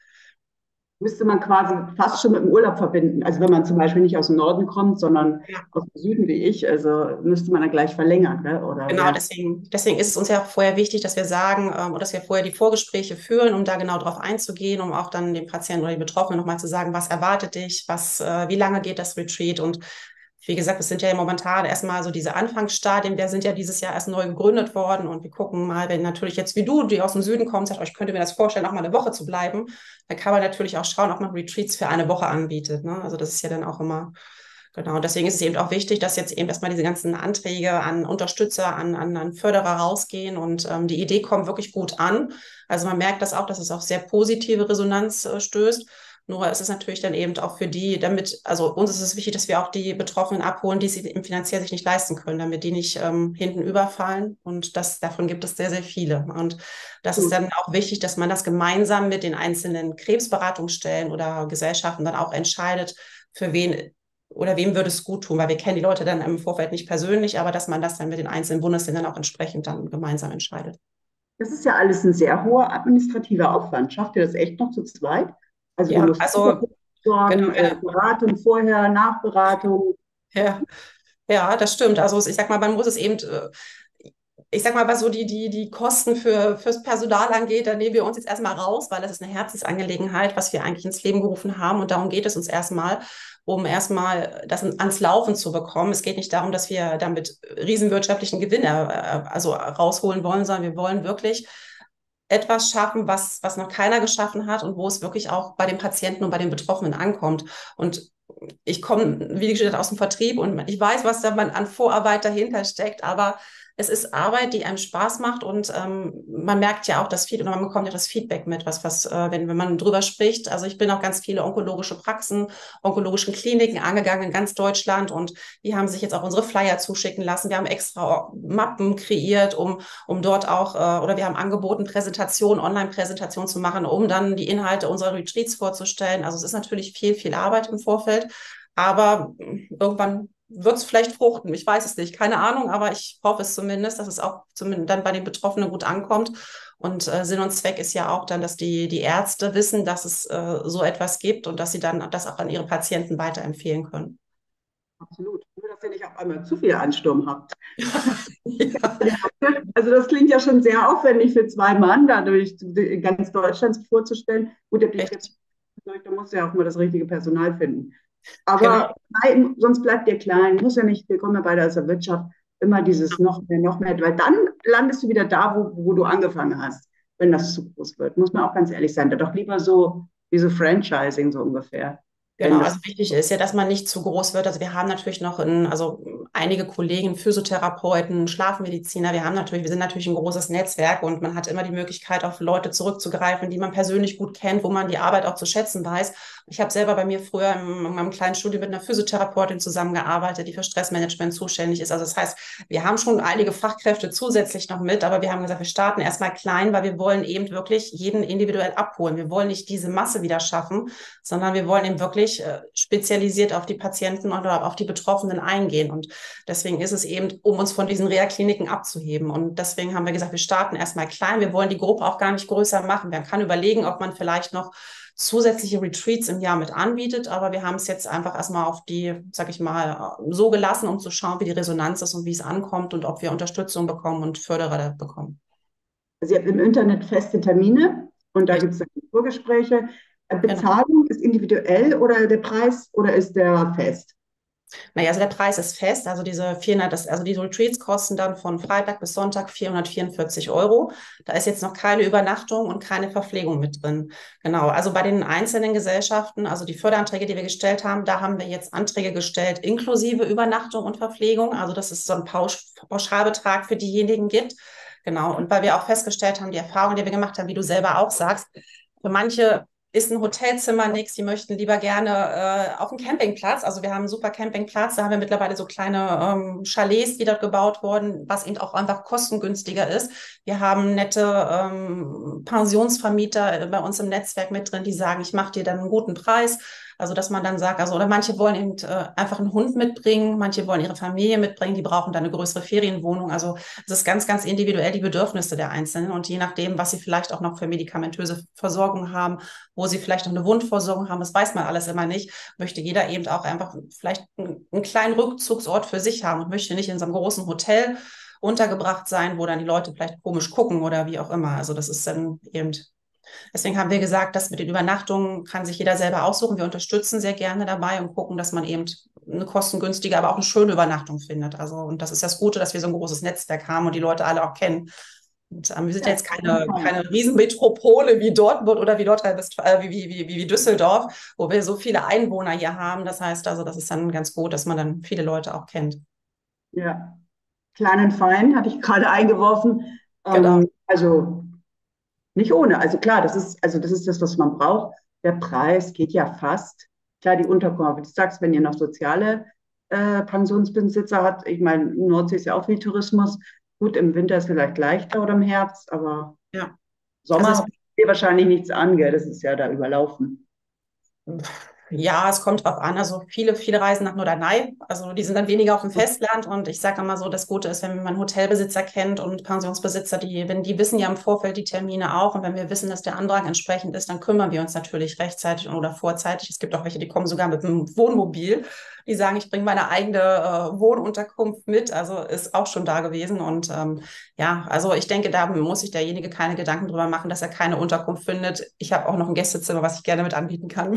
Müsste man quasi fast schon mit dem Urlaub verbinden. Also wenn man zum Beispiel nicht aus dem Norden kommt, sondern ja. aus dem Süden wie ich, also müsste man dann gleich verlängern, gell? Oder Genau, ja. deswegen, deswegen ist es uns ja vorher wichtig, dass wir sagen, ähm, dass wir vorher die Vorgespräche führen, um da genau drauf einzugehen, um auch dann dem Patienten oder den Betroffenen nochmal zu sagen, was erwartet dich, was, äh, wie lange geht das Retreat und wie gesagt, es sind ja momentan erstmal so diese Anfangsstadien, wir sind ja dieses Jahr erst neu gegründet worden und wir gucken mal, wenn natürlich jetzt wie du, die aus dem Süden kommt, sagt, oh, ich könnte mir das vorstellen, auch mal eine Woche zu bleiben, dann kann man natürlich auch schauen, ob man Retreats für eine Woche anbietet. Ne? Also das ist ja dann auch immer, genau, deswegen ist es eben auch wichtig, dass jetzt eben erstmal diese ganzen Anträge an Unterstützer, an, an, an Förderer rausgehen und ähm, die Idee kommt wirklich gut an. Also man merkt das auch, dass es auf sehr positive Resonanz äh, stößt. Nur ist es natürlich dann eben auch für die, damit, also uns ist es wichtig, dass wir auch die Betroffenen abholen, die sie eben finanziell sich nicht leisten können, damit die nicht ähm, hinten überfallen. Und das, davon gibt es sehr, sehr viele. Und das ist dann auch wichtig, dass man das gemeinsam mit den einzelnen Krebsberatungsstellen oder Gesellschaften dann auch entscheidet, für wen oder wem würde es gut tun, weil wir kennen die Leute dann im Vorfeld nicht persönlich, aber dass man das dann mit den einzelnen Bundesländern auch entsprechend dann gemeinsam entscheidet. Das ist ja alles ein sehr hoher administrativer Aufwand. Schafft ihr das echt noch zu zweit? Also Ja, also genau, Illustratoren, äh, ja, Beratung vorher, Nachberatung. ja, ja, das stimmt. Also ich sag mal, man muss es eben, äh, ich sag mal, was so die, die, die Kosten für, fürs Personal angeht, da nehmen wir uns jetzt erstmal raus, weil das ist eine Herzensangelegenheit, was wir eigentlich ins Leben gerufen haben. Und darum geht es uns erstmal, um erstmal das ans Laufen zu bekommen. Es geht nicht darum, dass wir damit riesenwirtschaftlichen Gewinn äh, also rausholen wollen, sondern wir wollen wirklich etwas schaffen, was, was noch keiner geschaffen hat und wo es wirklich auch bei den Patienten und bei den Betroffenen ankommt. Und ich komme, wie gesagt, aus dem Vertrieb und ich weiß, was da man an Vorarbeit dahinter steckt, aber es ist Arbeit, die einem Spaß macht und ähm, man merkt ja auch das Feedback oder man bekommt ja das Feedback mit, was, was äh, wenn, wenn man drüber spricht. Also ich bin auch ganz viele onkologische Praxen, onkologischen Kliniken angegangen in ganz Deutschland und die haben sich jetzt auch unsere Flyer zuschicken lassen. Wir haben extra Mappen kreiert, um, um dort auch, äh, oder wir haben angeboten, Präsentationen, Online-Präsentationen zu machen, um dann die Inhalte unserer Retreats vorzustellen. Also es ist natürlich viel, viel Arbeit im Vorfeld, aber irgendwann wird es vielleicht fruchten. Ich weiß es nicht, keine Ahnung, aber ich hoffe es zumindest, dass es auch zumindest dann bei den Betroffenen gut ankommt. Und äh, Sinn und Zweck ist ja auch dann, dass die, die Ärzte wissen, dass es äh, so etwas gibt und dass sie dann das auch an ihre Patienten weiterempfehlen können. Absolut. Nur, dass ihr nicht auf einmal zu viel Ansturm habt. Ja, Also das klingt ja schon sehr aufwendig für zwei Mann, dadurch ganz Deutschland vorzustellen. Gut, der Betrieb, echt. da musst du ja auch mal das richtige Personal finden. Genau. Aber nein, sonst bleibt dir klein, muss ja nicht, wir kommen ja beide aus der Wirtschaft, immer dieses noch mehr, noch mehr, weil dann landest du wieder da, wo, wo du angefangen hast, wenn das zu groß wird. Muss man auch ganz ehrlich sein, da doch lieber so wie so Franchising so ungefähr. Wenn Genau, das, also wichtig ist ja, dass man nicht zu groß wird. Also wir haben natürlich noch in, also einige Kollegen, Physiotherapeuten, Schlafmediziner. Wir haben natürlich, wir sind natürlich ein großes Netzwerk und man hat immer die Möglichkeit, auf Leute zurückzugreifen, die man persönlich gut kennt, wo man die Arbeit auch zu schätzen weiß. Ich habe selber bei mir früher in, in meinem kleinen Studio mit einer Physiotherapeutin zusammengearbeitet, die für Stressmanagement zuständig ist. Also das heißt, wir haben schon einige Fachkräfte zusätzlich noch mit, aber wir haben gesagt, wir starten erstmal klein, weil wir wollen eben wirklich jeden individuell abholen. Wir wollen nicht diese Masse wieder schaffen, sondern wir wollen eben wirklich spezialisiert auf die Patienten oder auf die Betroffenen eingehen. Und deswegen ist es eben, um uns von diesen Reha-Kliniken abzuheben. Und deswegen haben wir gesagt, wir starten erstmal klein. Wir wollen die Gruppe auch gar nicht größer machen. Man kann überlegen, ob man vielleicht noch zusätzliche Retreats im Jahr mit anbietet, aber wir haben es jetzt einfach erstmal auf die, sag ich mal, so gelassen, um zu schauen, wie die Resonanz ist und wie es ankommt und ob wir Unterstützung bekommen und Förderer bekommen. also ihr habt im Internet feste Termine und da gibt es Vorgespräche. Genau. Bezahlung ist individuell oder der Preis oder ist der fest? Naja, also der Preis ist fest. Also diese vierhundert, das, also diese Retreats kosten dann von Freitag bis Sonntag vierhundertvierundvierzig Euro. Da ist jetzt noch keine Übernachtung und keine Verpflegung mit drin. Genau. Also bei den einzelnen Gesellschaften, also die Förderanträge, die wir gestellt haben, da haben wir jetzt Anträge gestellt inklusive Übernachtung und Verpflegung. Also dass es so einen Pausch, Pauschalbetrag für diejenigen gibt. Genau. Und weil wir auch festgestellt haben, die Erfahrung, die wir gemacht haben, wie du selber auch sagst, für manche ist ein Hotelzimmer nichts, die möchten lieber gerne äh, auf dem Campingplatz. Also wir haben einen super Campingplatz, da haben wir mittlerweile so kleine ähm, Chalets, die dort gebaut wurden, was eben auch einfach kostengünstiger ist. Wir haben nette ähm, Pensionsvermieter bei uns im Netzwerk mit drin, die sagen, ich mache dir dann einen guten Preis. Also dass man dann sagt, also oder manche wollen eben äh, einfach einen Hund mitbringen, manche wollen ihre Familie mitbringen, die brauchen dann eine größere Ferienwohnung. Also es ist ganz, ganz individuell die Bedürfnisse der Einzelnen und je nachdem, was sie vielleicht auch noch für medikamentöse Versorgung haben, wo sie vielleicht noch eine Wundversorgung haben, das weiß man alles immer nicht, möchte jeder eben auch einfach vielleicht einen, einen kleinen Rückzugsort für sich haben und möchte nicht in so einem großen Hotel untergebracht sein, wo dann die Leute vielleicht komisch gucken oder wie auch immer. Also das ist dann eben, deswegen haben wir gesagt, dass mit den Übernachtungen kann sich jeder selber aussuchen. Wir unterstützen sehr gerne dabei und gucken, dass man eben eine kostengünstige, aber auch eine schöne Übernachtung findet. Also, und das ist das Gute, dass wir so ein großes Netzwerk haben und die Leute alle auch kennen. Und, ähm, wir sind ja Ja, jetzt keine, keine Riesenmetropole wie Dortmund oder wie, Nordrhein-Westfalen, äh, wie, wie, wie, wie Düsseldorf, wo wir so viele Einwohner hier haben. Das heißt also, das ist dann ganz gut, dass man dann viele Leute auch kennt. ja. Klein und fein hatte ich gerade eingeworfen. Genau. Ähm, also nicht ohne. Also klar, das ist, also das ist das, was man braucht. Der Preis geht ja fast. Klar, die Unterkunft. Du sagst, wenn ihr noch soziale äh, Pensionsbesitzer habt, ich meine, Nordsee ist ja auch viel Tourismus. Gut, im Winter ist vielleicht leichter oder im Herbst, aber Ja. Also Sommer es habt ihr wahrscheinlich nichts an, gell? Das ist ja da überlaufen. Ja, es kommt drauf an. Also viele, viele reisen nach Norderney. Also die sind dann weniger auf dem Festland. Und ich sage immer so, das Gute ist, wenn man Hotelbesitzer kennt und Pensionsbesitzer, die, wenn die wissen ja im Vorfeld die Termine auch. Und wenn wir wissen, dass der Antrag entsprechend ist, dann kümmern wir uns natürlich rechtzeitig oder vorzeitig. Es gibt auch welche, die kommen sogar mit einem Wohnmobil. Die sagen, ich bringe meine eigene äh, Wohnunterkunft mit. Also ist auch schon da gewesen. Und ähm, ja, also ich denke, da muss sich derjenige keine Gedanken drüber machen, dass er keine Unterkunft findet. Ich habe auch noch ein Gästezimmer, was ich gerne mit anbieten kann.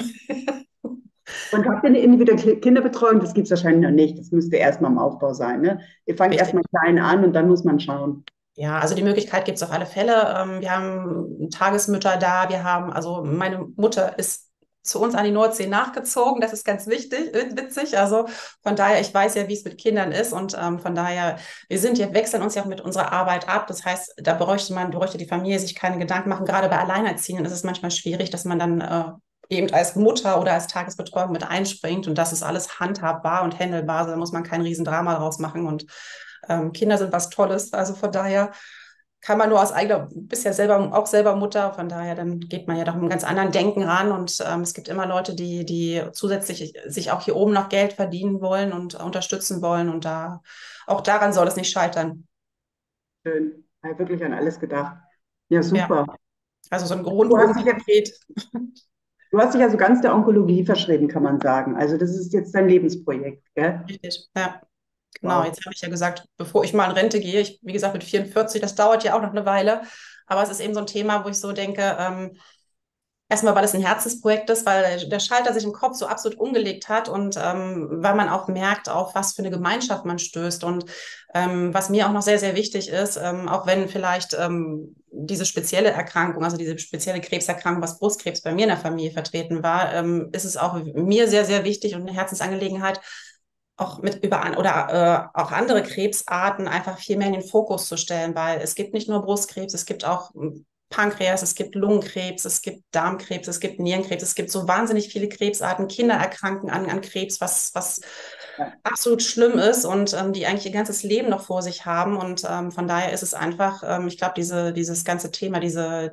Und habt ihr eine individuelle Kinderbetreuung? Das gibt es wahrscheinlich noch nicht. Das müsste erstmal im Aufbau sein. Ne? Ihr fangt Richtig. erstmal klein an und dann muss man schauen. Ja, also die Möglichkeit gibt es auf alle Fälle. Ähm, wir haben Tagesmütter da. Wir haben, also meine Mutter ist zu uns an die Nordsee nachgezogen. Das ist ganz wichtig, äh, witzig. Also von daher, ich weiß ja, wie es mit Kindern ist. Und ähm, von daher, wir sind ja, wechseln uns ja auch mit unserer Arbeit ab. Das heißt, da bräuchte man, bräuchte die Familie sich keine Gedanken machen. Gerade bei Alleinerziehenden ist es manchmal schwierig, dass man dann äh, eben als Mutter oder als Tagesbetreuung mit einspringt. Und das ist alles handhabbar und handelbar. Also da muss man kein Riesendrama draus machen. Und ähm, Kinder sind was Tolles. Also von daher kann man nur aus eigener, bist ja selber auch selber Mutter, von daher dann geht man ja doch mit einem ganz anderen Denken ran. Und ähm, es gibt immer Leute, die, die zusätzlich sich auch hier oben noch Geld verdienen wollen und unterstützen wollen. Und da auch daran soll es nicht scheitern. Schön. Ich habe wirklich an alles gedacht. Ja, Ja, super. also so ein Du hast dich jetzt, Rundum-Paket. du hast dich also ganz der Onkologie verschrieben, kann man sagen. Also das ist jetzt dein Lebensprojekt, gell? Richtig, ja. Genau, Wow. jetzt habe ich ja gesagt, bevor ich mal in Rente gehe, ich, wie gesagt, mit vierundvierzig, das dauert ja auch noch eine Weile, aber es ist eben so ein Thema, wo ich so denke, ähm, erstmal, weil es ein Herzensprojekt ist, weil der Schalter sich im Kopf so absolut umgelegt hat und ähm, weil man auch merkt, auf was für eine Gemeinschaft man stößt. Und ähm, was mir auch noch sehr, sehr wichtig ist, ähm, auch wenn vielleicht ähm, diese spezielle Erkrankung, also diese spezielle Krebserkrankung, was Brustkrebs bei mir in der Familie vertreten war, ähm, ist es auch mir sehr, sehr wichtig und eine Herzensangelegenheit, auch mit über an, oder äh, auch andere Krebsarten einfach viel mehr in den Fokus zu stellen, weil es gibt nicht nur Brustkrebs, es gibt auch Pankreas, es gibt Lungenkrebs, es gibt Darmkrebs, es gibt Nierenkrebs, es gibt so wahnsinnig viele Krebsarten. Kinder erkranken an, an Krebs, was, was Ja, absolut schlimm ist und ähm, die eigentlich ihr ganzes Leben noch vor sich haben. Und ähm, von daher ist es einfach, ähm, ich glaube, diese, dieses ganze Thema, diese,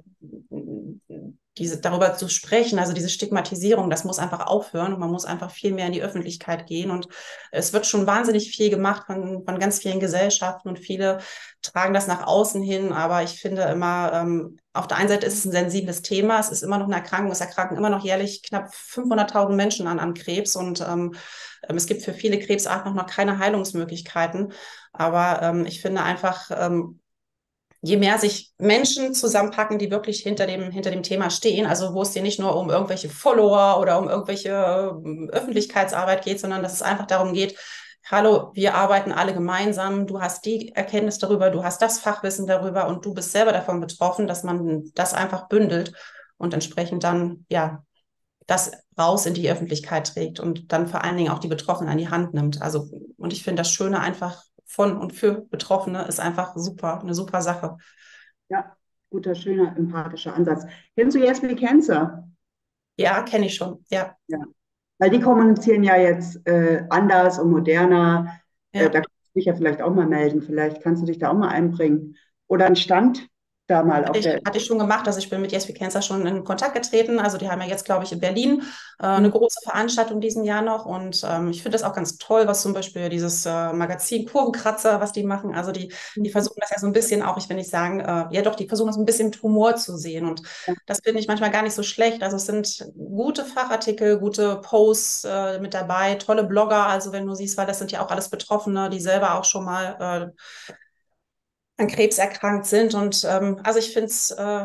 diese, darüber zu sprechen, also diese Stigmatisierung, das muss einfach aufhören und man muss einfach viel mehr in die Öffentlichkeit gehen. Und es wird schon wahnsinnig viel gemacht von, von ganz vielen Gesellschaften und viele tragen das nach außen hin. Aber ich finde immer, ähm, auf der einen Seite ist es ein sensibles Thema, es ist immer noch eine Erkrankung, es erkranken immer noch jährlich knapp fünfhunderttausend Menschen an, an Krebs und ähm, es gibt für viele Krebsarten noch keine Heilungsmöglichkeiten. Aber ähm, ich finde einfach, ähm, je mehr sich Menschen zusammenpacken, die wirklich hinter dem, hinter dem Thema stehen, also wo es dir nicht nur um irgendwelche Follower oder um irgendwelche äh, Öffentlichkeitsarbeit geht, sondern dass es einfach darum geht, hallo, wir arbeiten alle gemeinsam, du hast die Erkenntnis darüber, du hast das Fachwissen darüber und du bist selber davon betroffen, dass man das einfach bündelt und entsprechend dann, ja, das raus in die Öffentlichkeit trägt und dann vor allen Dingen auch die Betroffenen an die Hand nimmt. Also, und ich finde das Schöne einfach von und für Betroffene ist einfach super, eine super Sache. ja, guter, schöner, empathischer Ansatz. Kennst du Yes We Cancer? Ja, kenne ich schon. Ja, Ja. Weil die kommunizieren ja jetzt äh, anders und moderner. Äh, da ja. kannst du dich ja vielleicht auch mal melden. Vielleicht kannst du dich da auch mal einbringen. Oder einen Stand da mal Hatte auf ich, der. hatte ich schon gemacht, also ich bin mit Yes We Cancer schon in Kontakt getreten. Also die haben ja jetzt, glaube ich, in Berlin äh, eine Hm. große Veranstaltung diesen Jahr noch. Und ähm, ich finde das auch ganz toll, was zum Beispiel dieses äh, Magazin Kurvenkratzer, was die machen. Also die, die versuchen das ja so ein bisschen auch, ich will nicht sagen, äh, ja doch, die versuchen das ein bisschen mit Humor zu sehen. Und das finde ich manchmal gar nicht so schlecht. Also es sind gute Fachartikel, gute Posts äh, mit dabei, tolle Blogger. Also wenn du siehst, weil das sind ja auch alles Betroffene, die selber auch schon mal äh, an Krebs erkrankt sind. Und ähm, also ich finde es äh,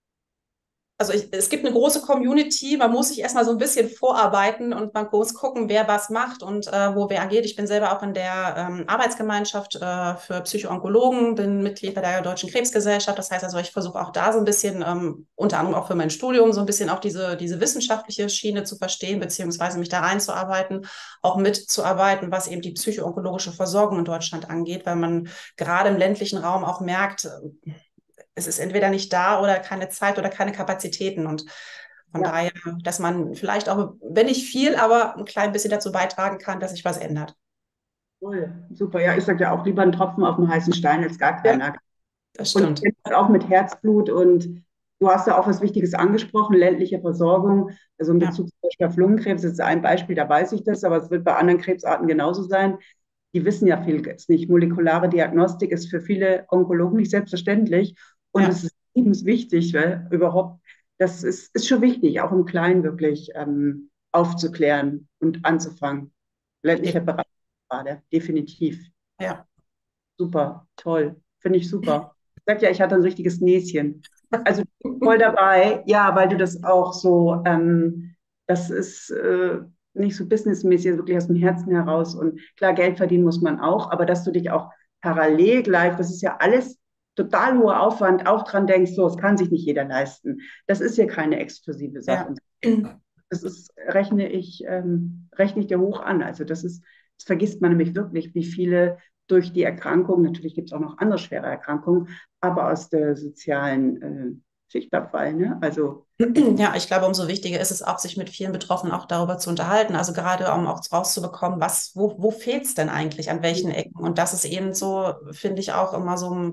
also ich, es gibt eine große Community, man muss sich erstmal so ein bisschen vorarbeiten und man muss gucken, wer was macht und äh, wo wer agiert. Ich bin selber auch in der ähm, Arbeitsgemeinschaft äh, für Psychoonkologen, bin Mitglied bei der Deutschen Krebsgesellschaft. Das heißt also, ich versuche auch da so ein bisschen, ähm, unter anderem auch für mein Studium, so ein bisschen auch diese, diese wissenschaftliche Schiene zu verstehen, beziehungsweise mich da reinzuarbeiten, auch mitzuarbeiten, was eben die psychoonkologische Versorgung in Deutschland angeht, weil man gerade im ländlichen Raum auch merkt, es ist entweder nicht da oder keine Zeit oder keine Kapazitäten. Und von Ja, daher, dass man vielleicht auch, wenn nicht viel, aber ein klein bisschen dazu beitragen kann, dass sich was ändert. cool. Super. Ja, ich sage ja auch lieber einen Tropfen auf dem heißen Stein als gar Ja, keiner. das Und ich stimmt. kenne das auch mit Herzblut und Du hast ja auch was Wichtiges angesprochen, ländliche Versorgung, also in Ja, Bezug zum Beispiel auf Lungenkrebs, das ist ein Beispiel, da weiß ich das, aber es wird bei anderen Krebsarten genauso sein. Die wissen ja viel jetzt nicht. Molekulare Diagnostik ist für viele Onkologen nicht selbstverständlich und ja, es ist lebenswichtig, weil überhaupt, das ist, ist schon wichtig, auch im Kleinen wirklich ähm, aufzuklären und anzufangen. Ländlicher Bereich gerade, definitiv. ja. Super, toll, finde ich super. Ich sag ja, ich hatte ein richtiges Näschen. Also voll dabei, ja, weil du das auch so, ähm, das ist äh, nicht so businessmäßig, wirklich aus dem Herzen heraus. Und klar, Geld verdienen muss man auch, aber dass du dich auch parallel gleich, das ist ja alles total hoher Aufwand, auch dran denkst, so, es kann sich nicht jeder leisten. Das ist ja keine exklusive Ja. Sache. Das ist, rechne ich, ähm, rechne ich dir hoch an. Also das ist, das vergisst man nämlich wirklich, wie viele durch die Erkrankung, natürlich gibt es auch noch andere schwere Erkrankungen, aber aus der sozialen äh, Schicht abfallen. Ne? Also Ja, ich glaube, umso wichtiger ist es auch, sich mit vielen Betroffenen auch darüber zu unterhalten. Also gerade um auch rauszubekommen, was, wo, wo fehlt es denn eigentlich, an welchen Ecken? Und das ist eben so, finde ich auch immer so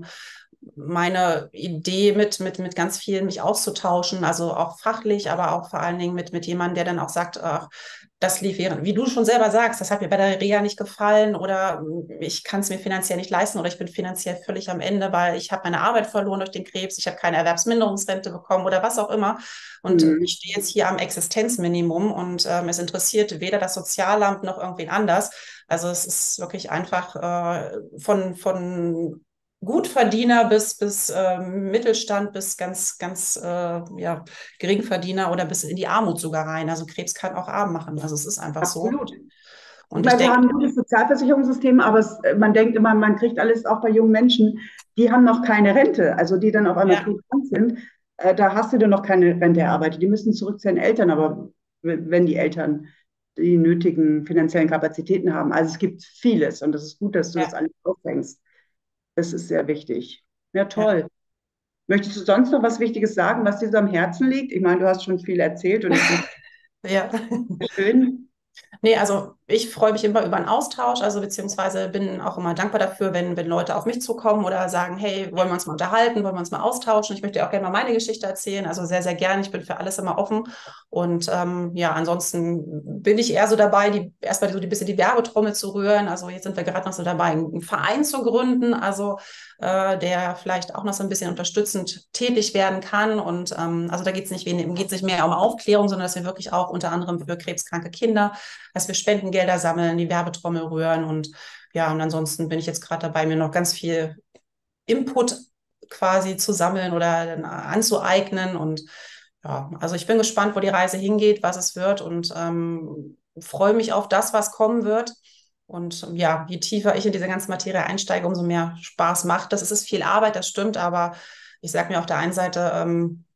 meine Idee, mit, mit, mit ganz vielen mich auszutauschen, also auch fachlich, aber auch vor allen Dingen mit, mit jemandem, der dann auch sagt, ach, das lief während, wie du schon selber sagst, das hat mir bei der Reha nicht gefallen oder ich kann es mir finanziell nicht leisten oder ich bin finanziell völlig am Ende, weil ich habe meine Arbeit verloren durch den Krebs, ich habe keine Erwerbsminderungsrente bekommen oder was auch immer. Und mh, ich stehe jetzt hier am Existenzminimum und ähm, es interessiert weder das Sozialamt noch irgendwen anders. Also es ist wirklich einfach äh, von, von Gutverdiener bis, bis ähm, Mittelstand, bis ganz, ganz äh, ja, Geringverdiener oder bis in die Armut sogar rein. Also Krebs kann auch arm machen. Also es ist einfach so. absolut. Ich Und ich meine, wir denke, haben ein gutes Sozialversicherungssystem, aber es, man denkt immer, man kriegt alles auch bei jungen Menschen, die haben noch keine Rente, also die dann auf einmal ja, todkrank sind. Äh, da hast du dann noch keine Rente erarbeitet. Die müssen zurück zu den Eltern, aber wenn die Eltern die nötigen finanziellen Kapazitäten haben. Also es gibt vieles und das ist gut, dass du das ja, alles aufhängst. Das ist sehr wichtig. Ja, ja. toll. Möchtest du sonst noch was Wichtiges sagen, was dir so am Herzen liegt? Ich meine, du hast schon viel erzählt und ich finde Ja. es schön. Nee, also ich freue mich immer über einen Austausch, also beziehungsweise bin auch immer dankbar dafür, wenn, wenn Leute auf mich zukommen oder sagen, hey, wollen wir uns mal unterhalten, wollen wir uns mal austauschen? Ich möchte dir auch gerne mal meine Geschichte erzählen, also sehr, sehr gerne. Ich bin für alles immer offen. Und ähm, ja, ansonsten bin ich eher so dabei, die, erstmal so ein bisschen die Werbetrommel zu rühren. Also jetzt sind wir gerade noch so dabei, einen Verein zu gründen, also äh, der vielleicht auch noch so ein bisschen unterstützend tätig werden kann. Und ähm, also da geht es nicht, geht's nicht mehr um Aufklärung, sondern dass wir wirklich auch unter anderem für krebskranke Kinder, dass wir Spendengelder sammeln, die Werbetrommel rühren und ja, und ansonsten bin ich jetzt gerade dabei, mir noch ganz viel Input quasi zu sammeln oder anzueignen und ja, also ich bin gespannt, wo die Reise hingeht, was es wird und ähm, freue mich auf das, was kommen wird. Und ja, je tiefer ich in diese ganze Materie einsteige, umso mehr Spaß macht das. Es ist viel Arbeit, das stimmt, aber ich sage mir auf der einen Seite, ähm,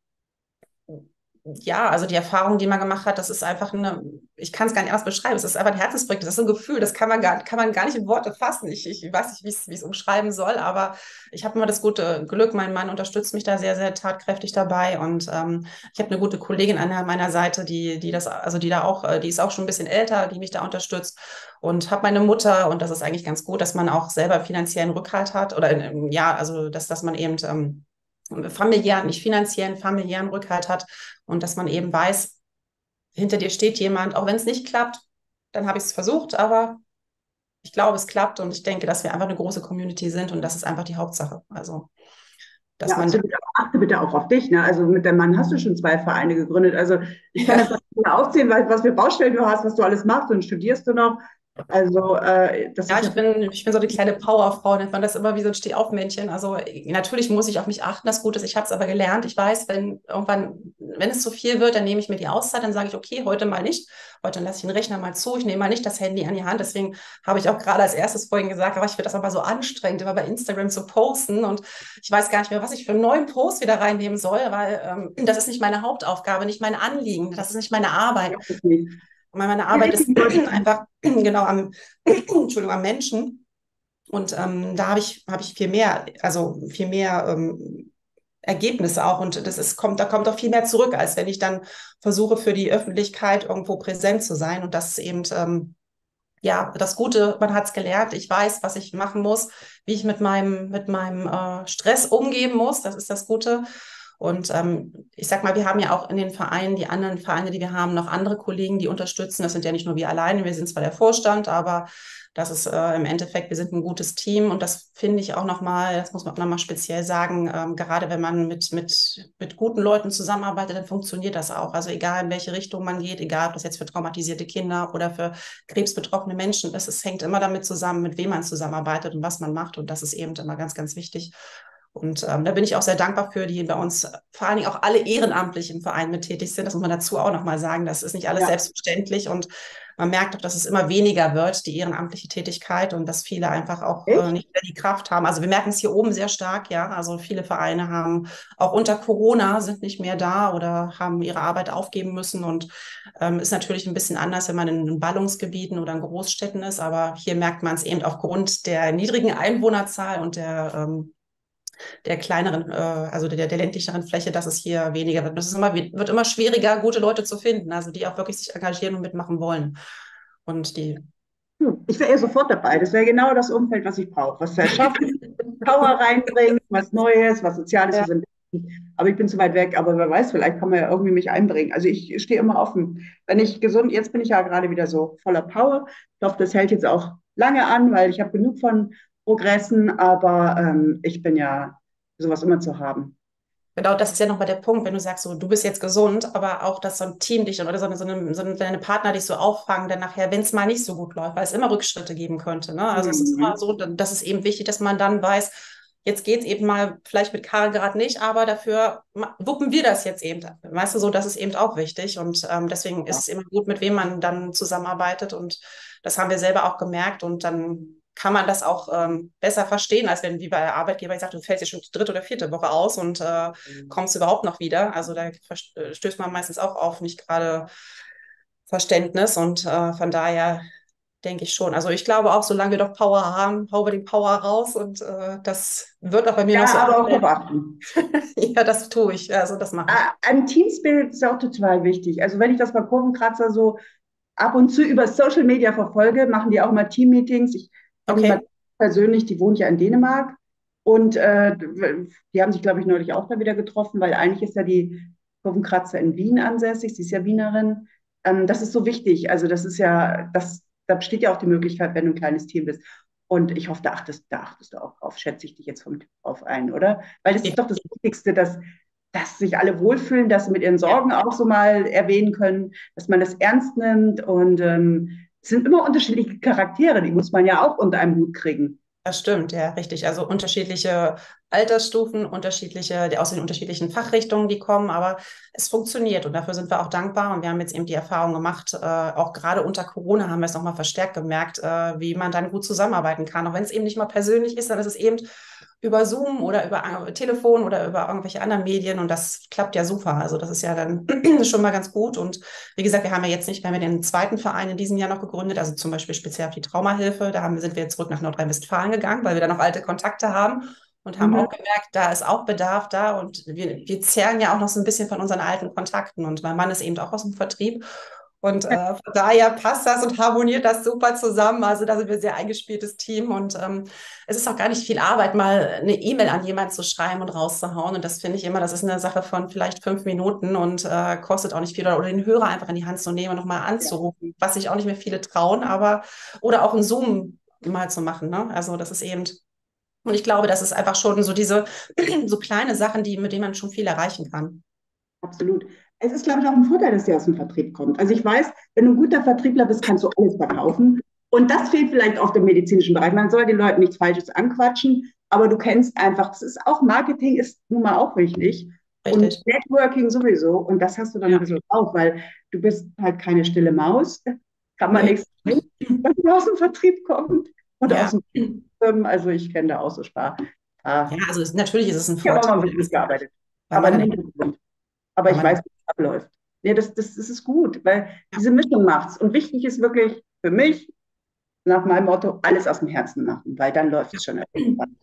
ja, also die Erfahrung, die man gemacht hat, das ist einfach eine, ich kann es gar nicht anders beschreiben, es ist einfach ein Herzensprojekt, das ist ein Gefühl, das kann man gar, kann man gar nicht in Worte fassen. Ich, ich weiß nicht, wie ich es umschreiben soll, aber ich habe immer das gute Glück, mein Mann unterstützt mich da sehr, sehr tatkräftig dabei und ähm, ich habe eine gute Kollegin an meiner Seite, die, die das, also die da auch, äh, die ist auch schon ein bisschen älter, die mich da unterstützt und habe meine Mutter und das ist eigentlich ganz gut, dass man auch selber finanziellen Rückhalt hat oder ähm, ja, also dass, dass man eben ähm, familiären, nicht finanziellen, familiären Rückhalt hat und dass man eben weiß, hinter dir steht jemand, auch wenn es nicht klappt, dann habe ich es versucht, aber ich glaube, es klappt und ich denke, dass wir einfach eine große Community sind und das ist einfach die Hauptsache. Also, dass Ja, man, absolut. Aber achte bitte auch auf dich. Ne? Also mit dem Mann hast du schon zwei Vereine gegründet. Also ich kann jetzt ja, nicht mehr aufzählen, was, was für Baustellen du hast, was du alles machst und studierst du noch. Also äh, das ja, ist ich ja bin, ich bin so die kleine Powerfrau, nennt man das immer wie so ein Stehaufmännchen. Also äh, natürlich muss ich auf mich achten, das Gute ist, ich habe es aber gelernt. Ich weiß, wenn irgendwann, wenn es zu viel wird, dann nehme ich mir die Auszeit, dann sage ich, okay, heute mal nicht. Heute lasse ich den Rechner mal zu, ich nehme mal nicht das Handy an die Hand. Deswegen habe ich auch gerade als erstes vorhin gesagt, aber ich finde das aber so anstrengend, immer bei Instagram zu posten. Und ich weiß gar nicht mehr, was ich für einen neuen Post wieder reinnehmen soll, weil ähm, das ist nicht meine Hauptaufgabe, nicht mein Anliegen, das ist nicht meine Arbeit. nicht. Und meine Die Arbeit ist richtigen Leute. einfach genau am, Entschuldigung, am Menschen. Und ähm, da habe ich, habe ich viel mehr, also viel mehr ähm, Ergebnisse auch. Und das ist, kommt, da kommt auch viel mehr zurück, als wenn ich dann versuche, für die Öffentlichkeit irgendwo präsent zu sein. Und das ist eben, ähm, ja, das Gute, man hat es gelernt. Ich weiß, was ich machen muss, wie ich mit meinem, mit meinem äh, Stress umgehen muss. Das ist das Gute. Und ähm, ich sag mal, wir haben ja auch in den Vereinen, die anderen Vereine, die wir haben, noch andere Kollegen, die unterstützen. Das sind ja nicht nur wir alleine, wir sind zwar der Vorstand, aber das ist äh, im Endeffekt, wir sind ein gutes Team und das finde ich auch nochmal, das muss man auch nochmal speziell sagen, ähm, gerade wenn man mit, mit, mit guten Leuten zusammenarbeitet, dann funktioniert das auch. Also egal in welche Richtung man geht, egal ob das jetzt für traumatisierte Kinder oder für krebsbetroffene Menschen ist, es hängt immer damit zusammen, mit wem man zusammenarbeitet und was man macht und das ist eben immer ganz, ganz wichtig. Und ähm, da bin ich auch sehr dankbar für, die bei uns vor allen Dingen auch alle ehrenamtlich im Verein mit tätig sind. Das muss man dazu auch nochmal sagen. Das ist nicht alles Ja. selbstverständlich und man merkt auch, dass es immer weniger wird, die ehrenamtliche Tätigkeit und dass viele einfach auch äh, Echt? nicht mehr die Kraft haben. Also wir merken es hier oben sehr stark, ja. Also viele Vereine haben auch unter Corona sind nicht mehr da oder haben ihre Arbeit aufgeben müssen und ähm, ist natürlich ein bisschen anders, wenn man in Ballungsgebieten oder in Großstädten ist. Aber hier merkt man es eben aufgrund der niedrigen Einwohnerzahl und der ähm, der kleineren, äh, also der, der ländlicheren Fläche, dass es hier weniger wird. Und es ist immer, wird immer schwieriger, gute Leute zu finden, also die auch wirklich sich engagieren und mitmachen wollen. Und die. Hm, Ich wäre eher sofort dabei. Das wäre genau das Umfeld, was ich brauche. Was er schafft, Power reinbringt, was Neues, was Soziales. Ja. Was aber ich bin zu weit weg. Aber wer weiß, vielleicht kann man ja irgendwie mich einbringen. Also ich stehe immer offen. Wenn ich gesund, jetzt bin ich ja gerade wieder so voller Power. Ich hoffe, das hält jetzt auch lange an, weil ich habe genug von Progressen. Aber ähm, ich bin ja sowas immer zu haben. Genau, das ist ja nochmal der Punkt, wenn du sagst, so, du bist jetzt gesund, aber auch, dass so ein Team dich oder so eine, so eine, so eine deine Partner dich so auffangen, dann nachher, wenn es mal nicht so gut läuft, weil es immer Rückschritte geben könnte. Ne? Also es ist immer Mhm. so, das ist eben wichtig, dass man dann weiß, jetzt geht es eben mal vielleicht mit Karl gerade nicht, aber dafür wuppen wir das jetzt eben. Weißt du, so, das ist eben auch wichtig und ähm, deswegen ist Ja. es immer gut, mit wem man dann zusammenarbeitet und das haben wir selber auch gemerkt und dann kann man das auch ähm, besser verstehen, als wenn wie bei der Arbeitgeber ich sage, du fällst jetzt schon die dritte oder vierte Woche aus und äh, kommst du überhaupt noch wieder. Also da stößt man meistens auch auf nicht gerade Verständnis und äh, von daher denke ich schon. Also ich glaube auch, solange wir doch Power haben, hauen wir den Power raus und äh, das wird auch bei mir noch Ja, so aber auch anbleiben. darauf achten. Ja, das tue ich. Also das mache ich. Ah, Ein Team Spirit ist auch total wichtig. Also wenn ich das bei Kurvenkratzer so ab und zu über Social Media verfolge, machen die auch mal Team-Meetings. Ich kenne jemanden Okay. persönlich, die wohnt ja in Dänemark und äh, die haben sich, glaube ich, neulich auch da wieder getroffen, weil eigentlich ist ja die Kurvenkratzer in Wien ansässig, sie ist ja Wienerin. Ähm, das ist so wichtig. Also das ist ja, das, da besteht ja auch die Möglichkeit, wenn du ein kleines Team bist. Und ich hoffe, da achtest, da achtest du auch drauf, schätze ich dich jetzt vom Typ drauf ein, oder? Weil das ist doch das Wichtigste, dass, dass sich alle wohlfühlen, dass sie mit ihren Ja. Sorgen auch so mal erwähnen können, dass man das ernst nimmt. Und ähm, es sind immer unterschiedliche Charaktere, die muss man ja auch unter einem Hut kriegen. Das stimmt, ja, richtig. Also unterschiedliche Altersstufen, unterschiedliche, aus den unterschiedlichen Fachrichtungen, die kommen, aber es funktioniert und dafür sind wir auch dankbar und wir haben jetzt eben die Erfahrung gemacht, äh, auch gerade unter Corona haben wir es nochmal verstärkt gemerkt, äh, wie man dann gut zusammenarbeiten kann. Auch wenn es eben nicht mal persönlich ist, dann ist es eben über Zoom oder über äh, Telefon oder über irgendwelche anderen Medien und das klappt ja super. Also das ist ja dann schon mal ganz gut und wie gesagt, wir haben ja jetzt nicht, wir haben ja den zweiten Verein in diesem Jahr noch gegründet, also zum Beispiel speziell auf die Traumahilfe. Da haben, sind wir jetzt zurück nach Nordrhein-Westfalen gegangen, weil wir da noch alte Kontakte haben und haben Mhm. auch gemerkt, da ist auch Bedarf da und wir, wir zehren ja auch noch so ein bisschen von unseren alten Kontakten und mein Mann ist eben auch aus dem Vertrieb. Und äh, von daher passt das und harmoniert das super zusammen. Also da sind wir ein sehr eingespieltes Team und ähm, es ist auch gar nicht viel Arbeit, mal eine E-Mail an jemanden zu schreiben und rauszuhauen. Und das finde ich immer, das ist eine Sache von vielleicht fünf Minuten und äh, kostet auch nicht viel. Oder, oder den Hörer einfach in die Hand zu nehmen und nochmal Ja, anzurufen, was sich auch nicht mehr viele trauen, aber oder auch ein Zoom mal zu machen. Ne? Also das ist eben, und ich glaube, das ist einfach schon so diese so kleine Sachen, die, mit denen man schon viel erreichen kann. absolut. Es ist, glaube ich, auch ein Vorteil, dass der aus dem Vertrieb kommt. Also ich weiß, wenn du ein guter Vertriebler bist, kannst du alles verkaufen. Und das fehlt vielleicht auch im medizinischen Bereich. Man soll den Leuten nichts Falsches anquatschen, aber du kennst einfach, das ist auch Marketing ist nun mal auch wichtig und Richtig. Networking sowieso. Und das hast du dann ein Ja. bisschen auch, weil du bist halt keine stille Maus. Kann man Nee. nichts tun, wenn man aus dem Vertrieb kommt und aus Ja. dem Firmen. Also ich kenne da auch so Spar. Ah, Ja, also es, natürlich ist es ein ich habe auch Vorteil, mal wirklich gearbeitet, weil aber im man, Hintergrund. Aber weil ich weiß, man, wie es abläuft. Nee, das, das, das ist gut, weil diese Mischung macht's. Und wichtig ist wirklich für mich, nach meinem Motto, alles aus dem Herzen machen, weil dann läuft es schon irgendwann.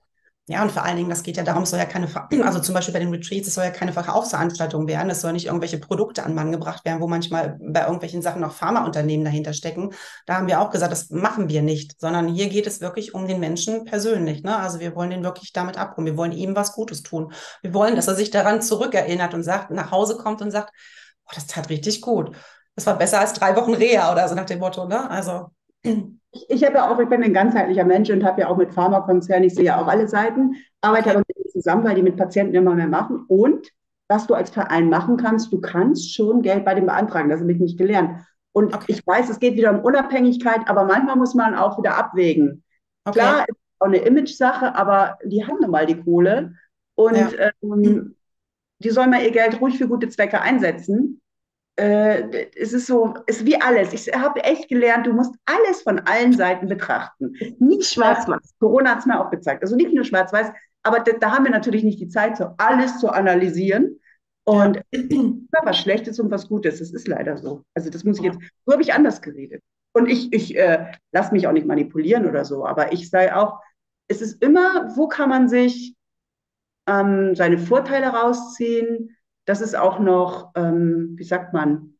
Ja, und vor allen Dingen, das geht ja darum, es soll ja keine, Ver- also zum Beispiel bei den Retreats, es soll ja keine Verkaufsveranstaltung werden, es soll nicht irgendwelche Produkte an Mann gebracht werden, wo manchmal bei irgendwelchen Sachen noch Pharmaunternehmen dahinter stecken. Da haben wir auch gesagt, das machen wir nicht, sondern hier geht es wirklich um den Menschen persönlich, ne? Also wir wollen den wirklich damit abholen, wir wollen ihm was Gutes tun. Wir wollen, dass er sich daran zurückerinnert und sagt, nach Hause kommt und sagt, oh, das tat richtig gut. Das war besser als drei Wochen Reha oder so nach dem Motto, ne? Also, Ich, ich habe ja auch, ich bin ein ganzheitlicher Mensch und habe ja auch mit Pharmakonzernen, ich sehe ja auch alle Seiten, arbeite okay, aber mit denen zusammen, weil die mit Patienten immer mehr machen. Und was du als Verein machen kannst, du kannst schon Geld bei dem beantragen. Das habe ich nicht gelernt. Und okay, ich weiß, es geht wieder um Unabhängigkeit, aber manchmal muss man auch wieder abwägen. okay, Klar, ist auch eine Image-Sache, aber die haben nun mal die Kohle und ja, ähm, die sollen mal ihr Geld ruhig für gute Zwecke einsetzen. Äh, es ist so, es ist wie alles. Ich habe echt gelernt, du musst alles von allen Seiten betrachten. Nie ja, schwarz-weiß. Corona hat es mir auch gezeigt. Also nicht nur schwarz-weiß, aber da, da haben wir natürlich nicht die Zeit, so alles zu analysieren. Und ja. ja, was Schlechtes und was Gutes. Das ist leider so. Also das muss ich jetzt, so habe ich anders geredet. Und ich, ich äh, lasse mich auch nicht manipulieren oder so, aber ich sage auch, es ist immer, wo kann man sich ähm, seine Vorteile rausziehen, dass es auch noch, ähm, wie sagt man,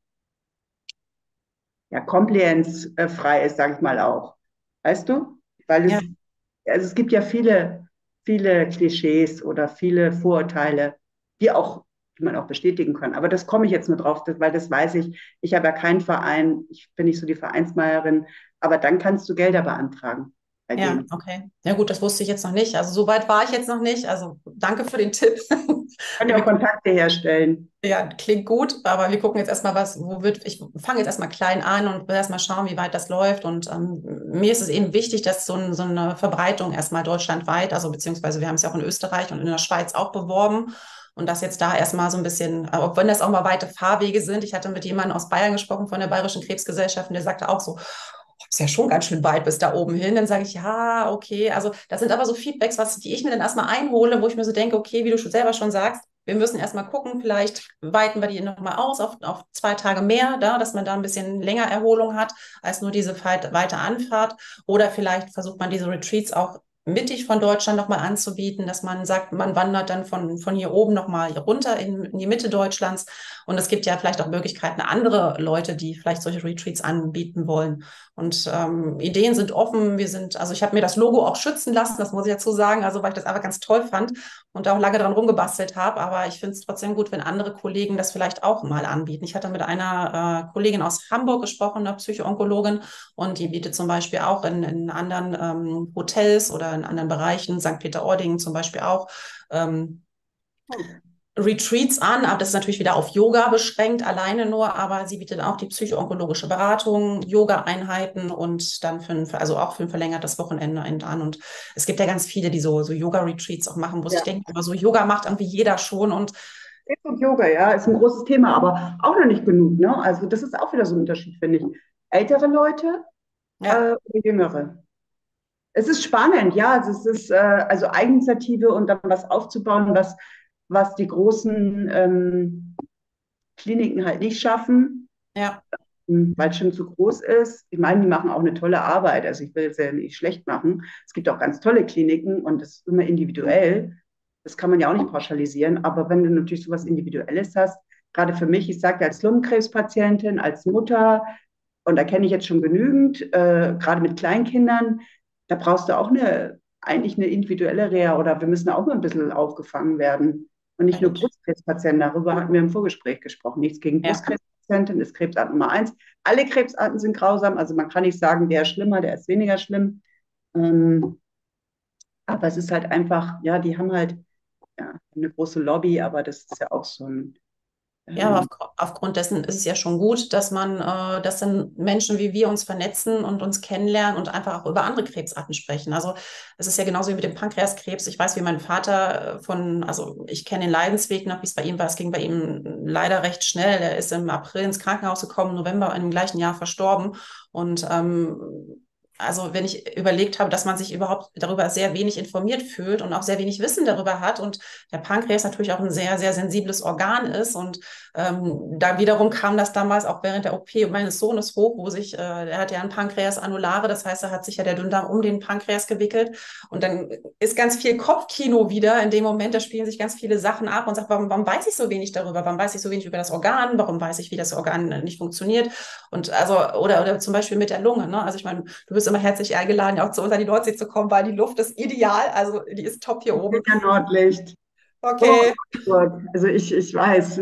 ja, compliance-frei ist, sage ich mal auch. Weißt du? Weil Ja, es, also es gibt ja viele, viele Klischees oder viele Vorurteile, die auch, die man auch bestätigen kann. Aber das komme ich jetzt nur drauf, das, weil das weiß ich. Ich habe ja keinen Verein, ich bin nicht so die Vereinsmeierin, aber dann kannst du Gelder beantragen bei ja, denen. okay. Ja gut, das wusste ich jetzt noch nicht. Also so weit war ich jetzt noch nicht. Also danke für den Tipp. Kann ja Wir auch gucken, Kontakte herstellen. ja, klingt gut, aber wir gucken jetzt erstmal, was, wo wird, ich fange jetzt erstmal klein an und will erstmal schauen, wie weit das läuft. Und ähm, mir ist es eben wichtig, dass so, ein, so eine Verbreitung erstmal deutschlandweit, also beziehungsweise wir haben es ja auch in Österreich und in der Schweiz auch beworben. Und das jetzt da erstmal so ein bisschen, äh, auch wenn das auch mal weite Fahrwege sind. Ich hatte mit jemandem aus Bayern gesprochen von der Bayerischen Krebsgesellschaft und der sagte auch so, ist ja schon ganz schön weit bis da oben hin. Dann sage ich, ja, okay. Also das sind aber so Feedbacks, was, die ich mir dann erstmal einhole, wo ich mir so denke, okay, wie du schon selber schon sagst, wir müssen erstmal gucken, vielleicht weiten wir die nochmal aus auf, auf zwei Tage mehr, da, dass man da ein bisschen länger Erholung hat, als nur diese weite Anfahrt. Oder vielleicht versucht man diese Retreats auch mittig von Deutschland nochmal anzubieten, dass man sagt, man wandert dann von, von hier oben nochmal runter in, in die Mitte Deutschlands. Und es gibt ja vielleicht auch Möglichkeiten, andere Leute, die vielleicht solche Retreats anbieten wollen. Und ähm, Ideen sind offen. Wir sind, also ich habe mir das Logo auch schützen lassen, das muss ich dazu sagen, also weil ich das einfach ganz toll fand und da auch lange dran rumgebastelt habe. Aber ich finde es trotzdem gut, wenn andere Kollegen das vielleicht auch mal anbieten. Ich hatte mit einer äh, Kollegin aus Hamburg gesprochen, eine Psychoonkologin, und die bietet zum Beispiel auch in, in anderen ähm, Hotels oder in anderen Bereichen, Sankt Peter-Ording zum Beispiel auch, ähm, Retreats an, aber das ist natürlich wieder auf Yoga beschränkt, alleine nur, aber sie bietet auch die psychoonkologische Beratung, Yoga-Einheiten und dann für ein, also auch für ein verlängertes Wochenende an. Und es gibt ja ganz viele, die so, so Yoga-Retreats auch machen, wo ich Ja. denke, aber so Yoga macht irgendwie jeder schon und Und Yoga, ja, ist ein großes Thema, aber auch noch nicht genug, ne? Also das ist auch wieder so ein Unterschied, finde ich. Ältere Leute ja, äh, oder jüngere. Es ist spannend, ja. Also es ist äh, also Eigeninitiative und dann was aufzubauen, was, was die großen ähm, Kliniken halt nicht schaffen, ja, weil es schon zu groß ist. Ich meine, die machen auch eine tolle Arbeit. Also ich will es ja nicht schlecht machen. Es gibt auch ganz tolle Kliniken und das ist immer individuell. Das kann man ja auch nicht pauschalisieren. Aber wenn du natürlich so was Individuelles hast, gerade für mich, ich sage als Lungenkrebspatientin, als Mutter, und da kenne ich jetzt schon genügend, äh, gerade mit Kleinkindern, da brauchst du auch eine, eigentlich eine individuelle Reha oder wir müssen auch mal ein bisschen aufgefangen werden. Und nicht nur Brustkrebspatienten, darüber hatten wir im Vorgespräch gesprochen. Nichts gegen ja. Brustkrebspatienten, ist Krebsart Nummer eins. Alle Krebsarten sind grausam, also man kann nicht sagen, der ist schlimmer, der ist weniger schlimm. Ähm, aber es ist halt einfach, ja, die haben halt ja, eine große Lobby, aber das ist ja auch so ein, Ja, aber ähm, auf, aufgrund dessen ist es ja schon gut, dass man, äh, dass dann Menschen wie wir uns vernetzen und uns kennenlernen und einfach auch über andere Krebsarten sprechen. Also es ist ja genauso wie mit dem Pankreaskrebs. Ich weiß, wie mein Vater äh, von, also ich kenne den Leidensweg noch, wie es bei ihm war. Es ging bei ihm leider recht schnell. Er ist im April ins Krankenhaus gekommen, im November im gleichen Jahr verstorben. Und ähm, also wenn ich überlegt habe, dass man sich überhaupt darüber sehr wenig informiert fühlt und auch sehr wenig Wissen darüber hat und der Pankreas natürlich auch ein sehr, sehr sensibles Organ ist und ähm, da wiederum kam das damals auch während der O P meines Sohnes hoch, wo sich, äh, er hat ja ein Pankreas annulare, das heißt, da hat sich ja der Dünndarm um den Pankreas gewickelt und dann ist ganz viel Kopfkino wieder in dem Moment, da spielen sich ganz viele Sachen ab und sagt, warum, warum weiß ich so wenig darüber, warum weiß ich so wenig über das Organ, warum weiß ich, wie das Organ nicht funktioniert und also, oder, oder zum Beispiel mit der Lunge, ne? Also ich meine, du bist immer herzlich eingeladen, ja auch zu uns an die Nordsee zu kommen, weil die Luft ist ideal, also die ist top hier Ich bin oben. ja Nordlicht. Oh Okay. Gott, also ich, ich weiß,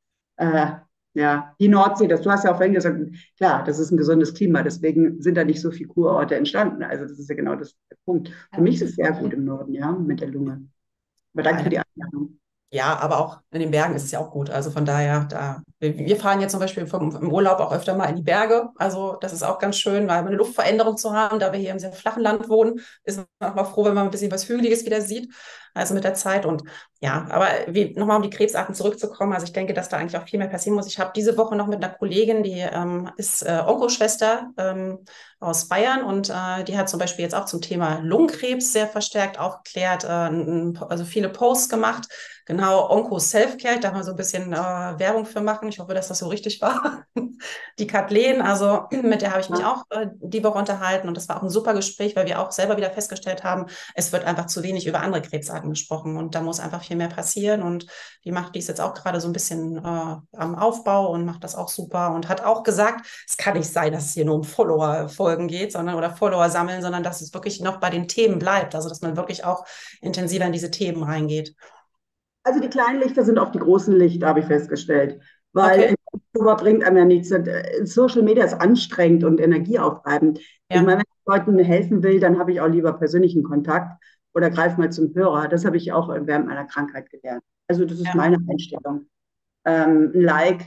äh, ja, die Nordsee, das, du hast ja auch vorhin gesagt, klar, das ist ein gesundes Klima, deswegen sind da nicht so viele Kurorte entstanden. Also das ist ja genau das der Punkt. Für mich ist es sehr gut im Norden, ja, mit der Lunge. Aber danke für Ja, die Einladung. ja, aber auch in den Bergen ist es ja auch gut. Also von daher, da, wir, wir fahren jetzt zum Beispiel vom, im Urlaub auch öfter mal in die Berge. Also das ist auch ganz schön, weil eine Luftveränderung zu haben, da wir hier im sehr flachen Land wohnen, ist man auch mal froh, wenn man ein bisschen was Hügeliges wieder sieht. Also mit der Zeit. Und ja, aber wie, nochmal um die Krebsarten zurückzukommen. Also ich denke, dass da eigentlich auch viel mehr passieren muss. Ich habe diese Woche noch mit einer Kollegin, die ähm, ist äh, Onkoschwester ähm, aus Bayern und äh, die hat zum Beispiel jetzt auch zum Thema Lungenkrebs sehr verstärkt aufgeklärt, äh, n- also viele Posts gemacht. Genau, Onco Selfcare, da mal so ein bisschen äh, Werbung für machen. Ich hoffe, dass das so richtig war. Die Kathleen, also mit der habe ich mich Ja, auch äh, die Woche unterhalten und das war auch ein super Gespräch, weil wir auch selber wieder festgestellt haben, es wird einfach zu wenig über andere Krebsarten gesprochen und da muss einfach viel mehr passieren und die macht dies jetzt auch gerade so ein bisschen äh, am Aufbau und macht das auch super und hat auch gesagt, es kann nicht sein, dass es hier nur um Follower-Folgen geht, sondern oder Follower sammeln, sondern dass es wirklich noch bei den Themen bleibt, also dass man wirklich auch intensiver in diese Themen reingeht. also die kleinen Lichter sind auf die großen Lichter, habe ich festgestellt. Weil Okay, ein Kopfhörer bringt einem ja nichts. Äh, Social Media ist anstrengend und energieaufreibend. Ich ja. meine, wenn ich Leuten helfen will, dann habe ich auch lieber persönlichen Kontakt oder greife mal zum Hörer. Das habe ich auch während meiner Krankheit gelernt. Also das ist Ja. meine Einstellung. Ähm, ein Like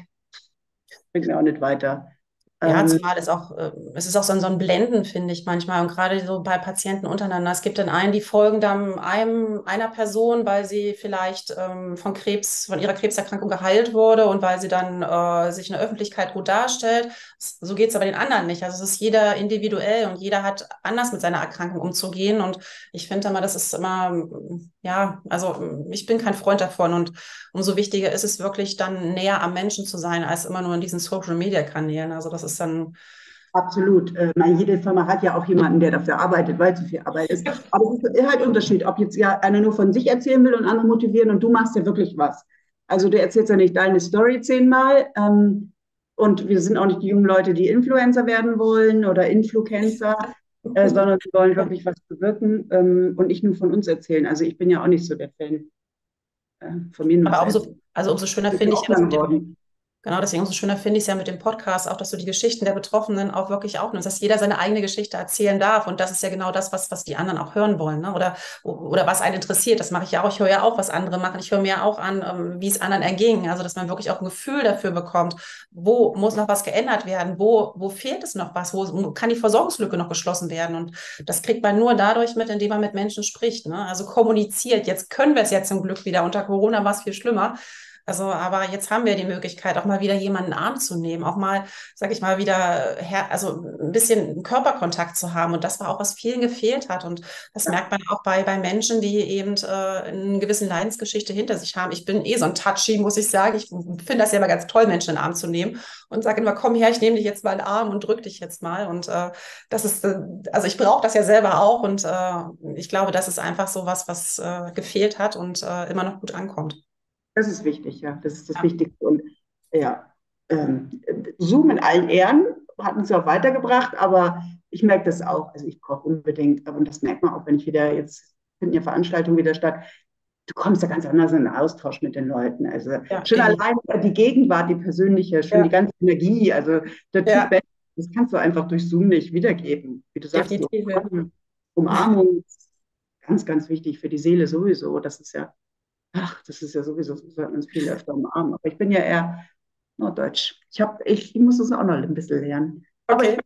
bringt mir auch nicht weiter. Ja, Ähm, zumal es auch, äh, es ist auch so ein, so ein Blenden, finde ich manchmal. Und gerade so bei Patienten untereinander. Es gibt dann einen, die folgen dann einem, einer Person, weil sie vielleicht ähm, von Krebs, von ihrer Krebserkrankung geheilt wurde und weil sie dann äh, sich in der Öffentlichkeit gut darstellt. S- So geht es aber den anderen nicht. Also es ist jeder individuell und jeder hat anders mit seiner Erkrankung umzugehen. Und ich finde immer, das ist immer, ja, also ich bin kein Freund davon. Und umso wichtiger ist es wirklich dann näher am Menschen zu sein, als immer nur in diesen Social-Media-Kanälen. Also das ist dann, Absolut. Äh, meine, jede Firma hat ja auch jemanden, der dafür arbeitet, weil zu viel Arbeit ist. Aber es ist halt ein Unterschied, ob jetzt ja einer nur von sich erzählen will und andere motivieren und du machst ja wirklich was. Also du erzählst ja nicht deine Story zehnmal. Ähm, und wir sind auch nicht die jungen Leute, die Influencer werden wollen oder Influencer, äh, sondern wir wollen wirklich was bewirken ähm, und nicht nur von uns erzählen. Also ich bin ja auch nicht so der Fan äh, von mir nur aber zu umso, erzählen. also umso schöner Ich bin finde ich auch ja das lang mit dem, geworden. genau, deswegen umso schöner finde ich es ja mit dem Podcast auch, dass du die Geschichten der Betroffenen auch wirklich aufnimmst, dass jeder seine eigene Geschichte erzählen darf. Und das ist ja genau das, was, was die anderen auch hören wollen, ne? Oder, oder was einen interessiert. Das mache ich ja auch. Ich höre ja auch, was andere machen. Ich höre mir ja auch an, ähm, wie es anderen erging. Also, dass man wirklich auch ein Gefühl dafür bekommt, wo muss noch was geändert werden, wo, wo fehlt es noch was, wo kann die Versorgungslücke noch geschlossen werden. Und das kriegt man nur dadurch mit, indem man mit Menschen spricht, ne? Also kommuniziert. Jetzt können wir es ja zum Glück wieder. Unter Corona war es viel schlimmer. Also, aber jetzt haben wir die Möglichkeit, auch mal wieder jemanden in den Arm zu nehmen, auch mal, sag ich mal, wieder her, also ein bisschen Körperkontakt zu haben. Und das war auch, was vielen gefehlt hat. Und das Ja, merkt man auch bei, bei Menschen, die eben äh, eine gewisse Leidensgeschichte hinter sich haben. Ich bin eh so ein Touchy, muss ich sagen. Ich finde das ja immer ganz toll, Menschen in den Arm zu nehmen und sage immer, komm her, ich nehme dich jetzt mal in den Arm und drück dich jetzt mal. Und äh, das ist, äh, also ich brauche das ja selber auch. Und äh, ich glaube, das ist einfach so was, was äh, gefehlt hat und äh, immer noch gut ankommt. das ist wichtig, ja. Das ist das Ja. Wichtigste. Und ja, ähm, Zoom in allen Ehren hat uns ja auch weitergebracht, aber ich merke das auch. Also ich koche unbedingt, und das merkt man auch, wenn ich wieder jetzt finden ja Veranstaltungen wieder statt. Du kommst ja ganz anders in den Austausch mit den Leuten. Also Ja, schon definitiv. allein die Gegenwart, die persönliche, schon die Ja, ganze Energie, also der Typ, ja, Mensch, das kannst du einfach durch Zoom nicht wiedergeben. Wie du sagst, die definitiv. Ja. Umarmung, ganz, ganz wichtig für die Seele sowieso. Das ist ja Ach, das ist ja sowieso, so sollten wir uns viel öfter umarmen. Aber ich bin ja eher Norddeutsch. Ich, hab, ich, ich muss das auch noch ein bisschen lernen. Aber ich, Okay.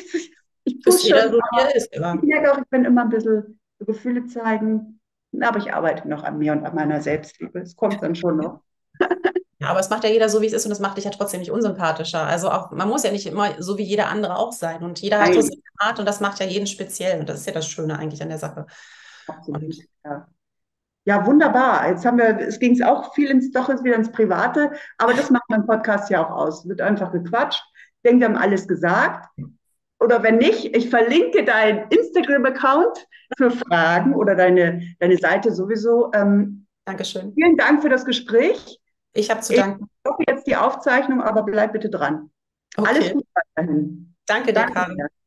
ich Ist pushe, jeder so, wie aber er ist, ich immer. merke auch, ich bin immer ein bisschen so Gefühle zeigen. Aber ich arbeite noch an mir und an meiner Selbstliebe. Es kommt dann schon noch. Ja, aber es macht ja jeder so, wie es ist und das macht dich ja trotzdem nicht unsympathischer. Also auch, man muss ja nicht immer so wie jeder andere auch sein und jeder hat so Nein, seine Art und das macht ja jeden speziell und das ist ja das Schöne eigentlich an der Sache. absolut. Und Ja. Ja, wunderbar. Jetzt haben wir, es ging auch viel ins, doch jetzt wieder ins Private, aber das macht mein Podcast ja auch aus. Wird einfach gequatscht. Ich denke, wir haben alles gesagt. Oder wenn nicht, ich verlinke deinen Instagram-Account für Fragen oder deine, deine Seite sowieso. Ähm, Dankeschön. vielen Dank für das Gespräch. Ich habe zu Ich danken. hoffe jetzt die Aufzeichnung, aber bleib bitte dran. Alles Okay, Gute weiterhin. danke dir, Danke Karin. sehr.